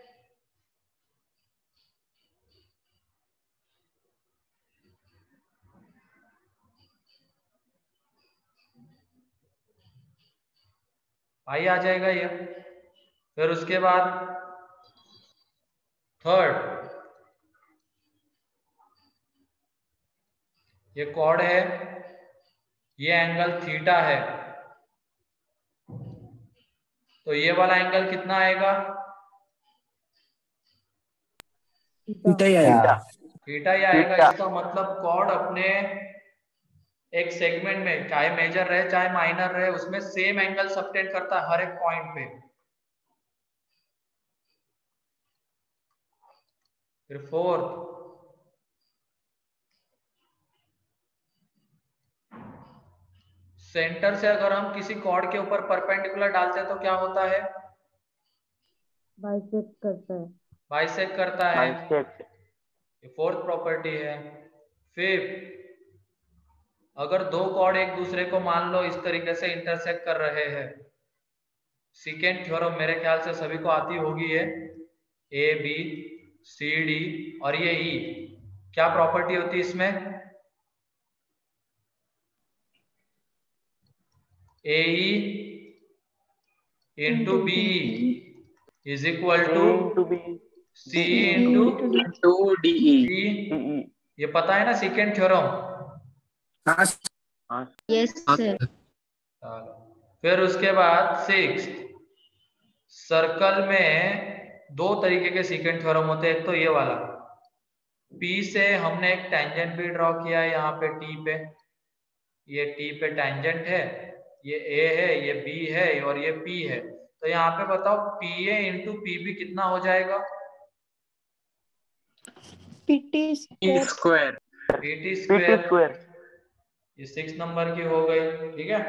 Speaker 1: पाई आ जाएगा ये। फिर उसके बाद थर्ड, ये कॉर्ड है, ये एंगल थीटा है, तो ये वाला एंगल कितना आएगा?
Speaker 2: थीटा ही आएगा।
Speaker 1: थीटा ही आएगा। इसका मतलब कॉर्ड अपने एक सेगमेंट में चाहे मेजर रहे चाहे माइनर रहे उसमें सेम एंगल सबटेंड करता है हर एक पॉइंट पे। फिर फोर्थ, सेंटर से अगर हम किसी कॉर्ड के ऊपर परपेंडिकुलर डालते हैं तो क्या होता है?
Speaker 8: बाइसेक्ट करता है।
Speaker 1: बाइसेक्ट करता है।
Speaker 5: बाइसेक्ट
Speaker 1: ये फोर्थ प्रॉपर्टी है। फिफ्थ, अगर दो कॉर्ड एक दूसरे को मान लो इस तरीके से इंटरसेक्ट कर रहे हैं, सेकेंड थ्योरम मेरे ख्याल से सभी को आती होगी, है ए बी सी डी और ये ई, क्या प्रॉपर्टी होती है इसमें? A E into B is equal to
Speaker 5: two B
Speaker 1: C into
Speaker 9: two D E.
Speaker 1: D. ये पता है ना सेकेंड थ्योरम?
Speaker 3: Yes sir.
Speaker 1: फिर उसके बाद सिक्स, सर्कल में दो तरीके के सेकेंड थ्योरम होते हैं। एक तो ये वाला, P से हमने एक टेंजेंट भी ड्रॉ किया है यहाँ पे T पे, ये T पे टेंजेंट है, ये A है, ये B है और ये P है। तो यहाँ पे बताओ P A into P B कितना हो जाएगा?
Speaker 3: PT
Speaker 9: square.
Speaker 1: PT square.
Speaker 5: Square
Speaker 1: ये सिक्स नंबर की हो गई, ठीक है।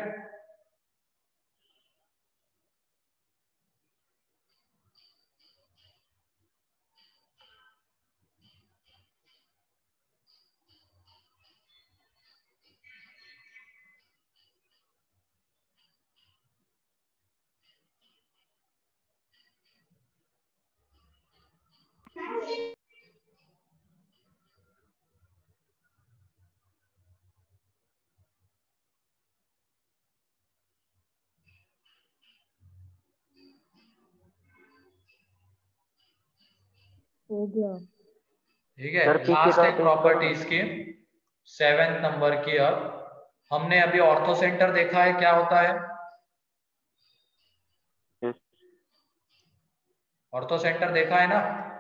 Speaker 8: हो गया।
Speaker 1: ठीक है।
Speaker 5: सर, पीछे
Speaker 1: लास्ट
Speaker 5: का
Speaker 1: एक
Speaker 5: टेस्ट
Speaker 1: प्रॉपर्टी
Speaker 5: करो।
Speaker 1: इसकी सेवेंथ नंबर की। अब हमने अभी ऑर्थो सेंटर देखा है, क्या होता है?
Speaker 5: Yes.
Speaker 1: ऑर्थो सेंटर देखा है ना?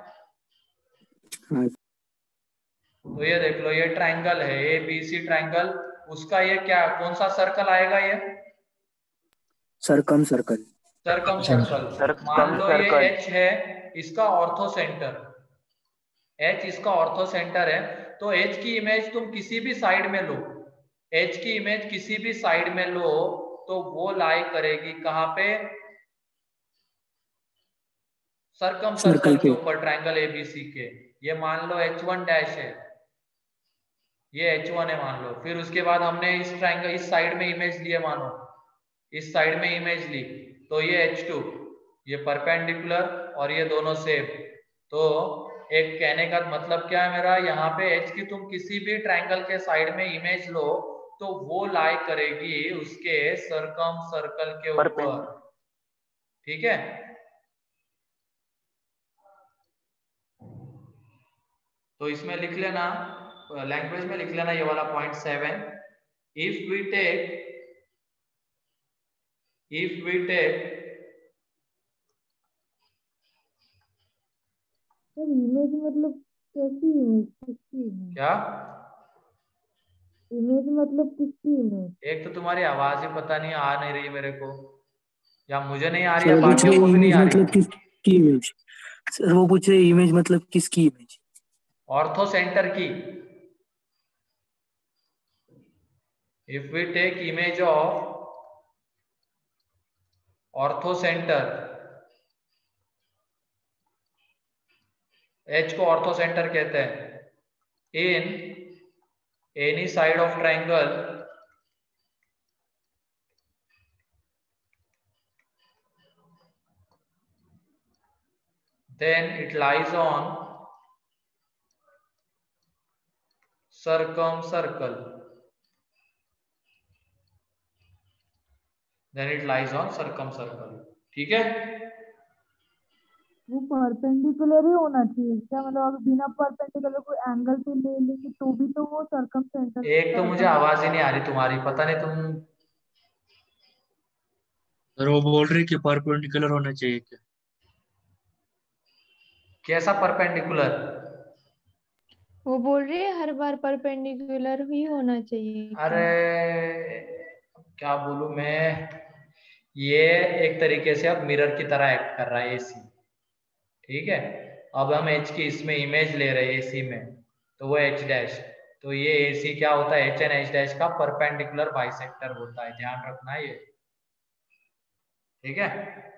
Speaker 2: हाँ।
Speaker 1: तो ये देख लो, ये ट्रायंगल है ए बी सी ट्रायंगल, उसका ये क्या कौन सा सर्कल आएगा? ये
Speaker 2: सरकम सर्कल।
Speaker 1: सरकम सर्कल। मान लो ये
Speaker 5: circle।
Speaker 1: H है, इसका ऑर्थो सेंटर, H इसका ऑर्थो सेंटर है, तो H की इमेज तुम किसी भी साइड में लो, H की इमेज किसी भी साइड में लो तो वो लाई करेगी कहाँ पे, सरकम सर्कल के ऊपर, ट्रायंगल एबीसी के। ये मान लो एच वन डैश है, ये एच वन है मान लो। फिर उसके बाद हमने इस ट्रायंगल इस साइड में इमेज लिए, मानो इस साइड में इमेज ली, तो ये एच टू, ये परपेंडिकुलर और ये दोनों सेम। तो एक कहने का मतलब क्या है मेरा, यहाँ पे एच की तुम किसी भी ट्रायंगल के साइड में इमेज लो तो वो लाई करेगी उसके सरकम सर्कल के ऊपर, ठीक है। तो इसमें लिख लेना, लैंग्वेज में लिख लेना ये वाला point seven. If we take if we take
Speaker 8: sir image मतलब कैसी इमेज, किसकी इमेज?
Speaker 1: क्या
Speaker 8: इमेज मतलब किसकी इमेज?
Speaker 1: एक तो तुम्हारी आवाज ही पता नहीं आ नहीं रही मेरे को, या मुझे नहीं आ रही
Speaker 2: सर
Speaker 1: है,
Speaker 2: वो पूछ रहे
Speaker 1: बाकियों को भी नहीं
Speaker 2: इमेज
Speaker 1: आ
Speaker 2: मतलब
Speaker 1: रही।
Speaker 2: किसकी इमेज? सर वो पूछ रहे इमेज मतलब किसकी इमेज?
Speaker 1: ऑर्थो सेंटर की। If we take image of orthocentre, H को ऑर्थो सेंटर कहते हैं, in any side of triangle then it lies on circumcircle, then it lies on circumcircle, ठीक है।
Speaker 8: वो परपेंडिकुलर ही होना चाहिए क्या? मतलब अगर बिना परपेंडिकुलर कोई एंगल पे ले लेंगे तो भी तो वो सरकम सेंटर।
Speaker 1: एक तो मुझे आवाज ही नहीं आ रही तुम्हारी, पता नहीं तुम।
Speaker 10: सर वो बोल रही कि परपेंडिकुलर होना चाहिए क्या?
Speaker 1: कैसा परपेंडिकुलर?
Speaker 3: वो बोल रही है हर बार परपेंडिकुलर ही होना चाहिए क्या?
Speaker 1: अरे क्या बोलूं मैं, ये एक तरीके से अब मिरर की तरह एक्ट कर रहा है एसी, ठीक है। अब हम एच की इसमें इमेज ले रहे हैं एसी में, तो वो एच डैश, तो ये एसी क्या होता है, एच एन एच डैश का परपेंडिकुलर बाइसेक्टर होता है, ध्यान रखना है ये, ठीक है।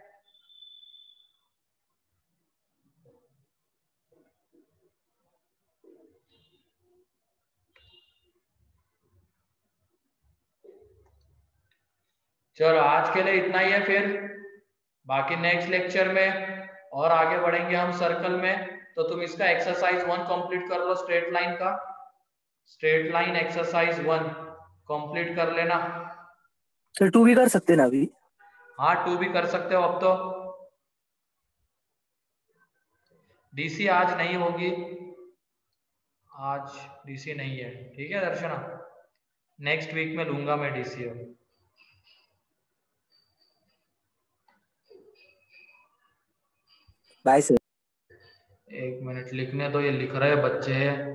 Speaker 1: चलो आज के लिए इतना ही है, फिर बाकी नेक्स्ट लेक्चर में और आगे बढ़ेंगे हम सर्कल में। तो तुम इसका एक्सरसाइज वन कंप्लीट कर लो, स्ट्रेट लाइन का, straight line exercise one complete कर लेना।
Speaker 2: सर टू भी कर सकते ना अभी?
Speaker 1: हाँ टू भी कर सकते हो, अब तो डीसी आज नहीं होगी, आज डीसी नहीं है, ठीक है दर्शना, नेक्स्ट वीक में लूंगा मैं डीसी।
Speaker 2: Bye sir.
Speaker 1: एक मिनट लिखने तो, ये लिख रहे बच्चे हैं।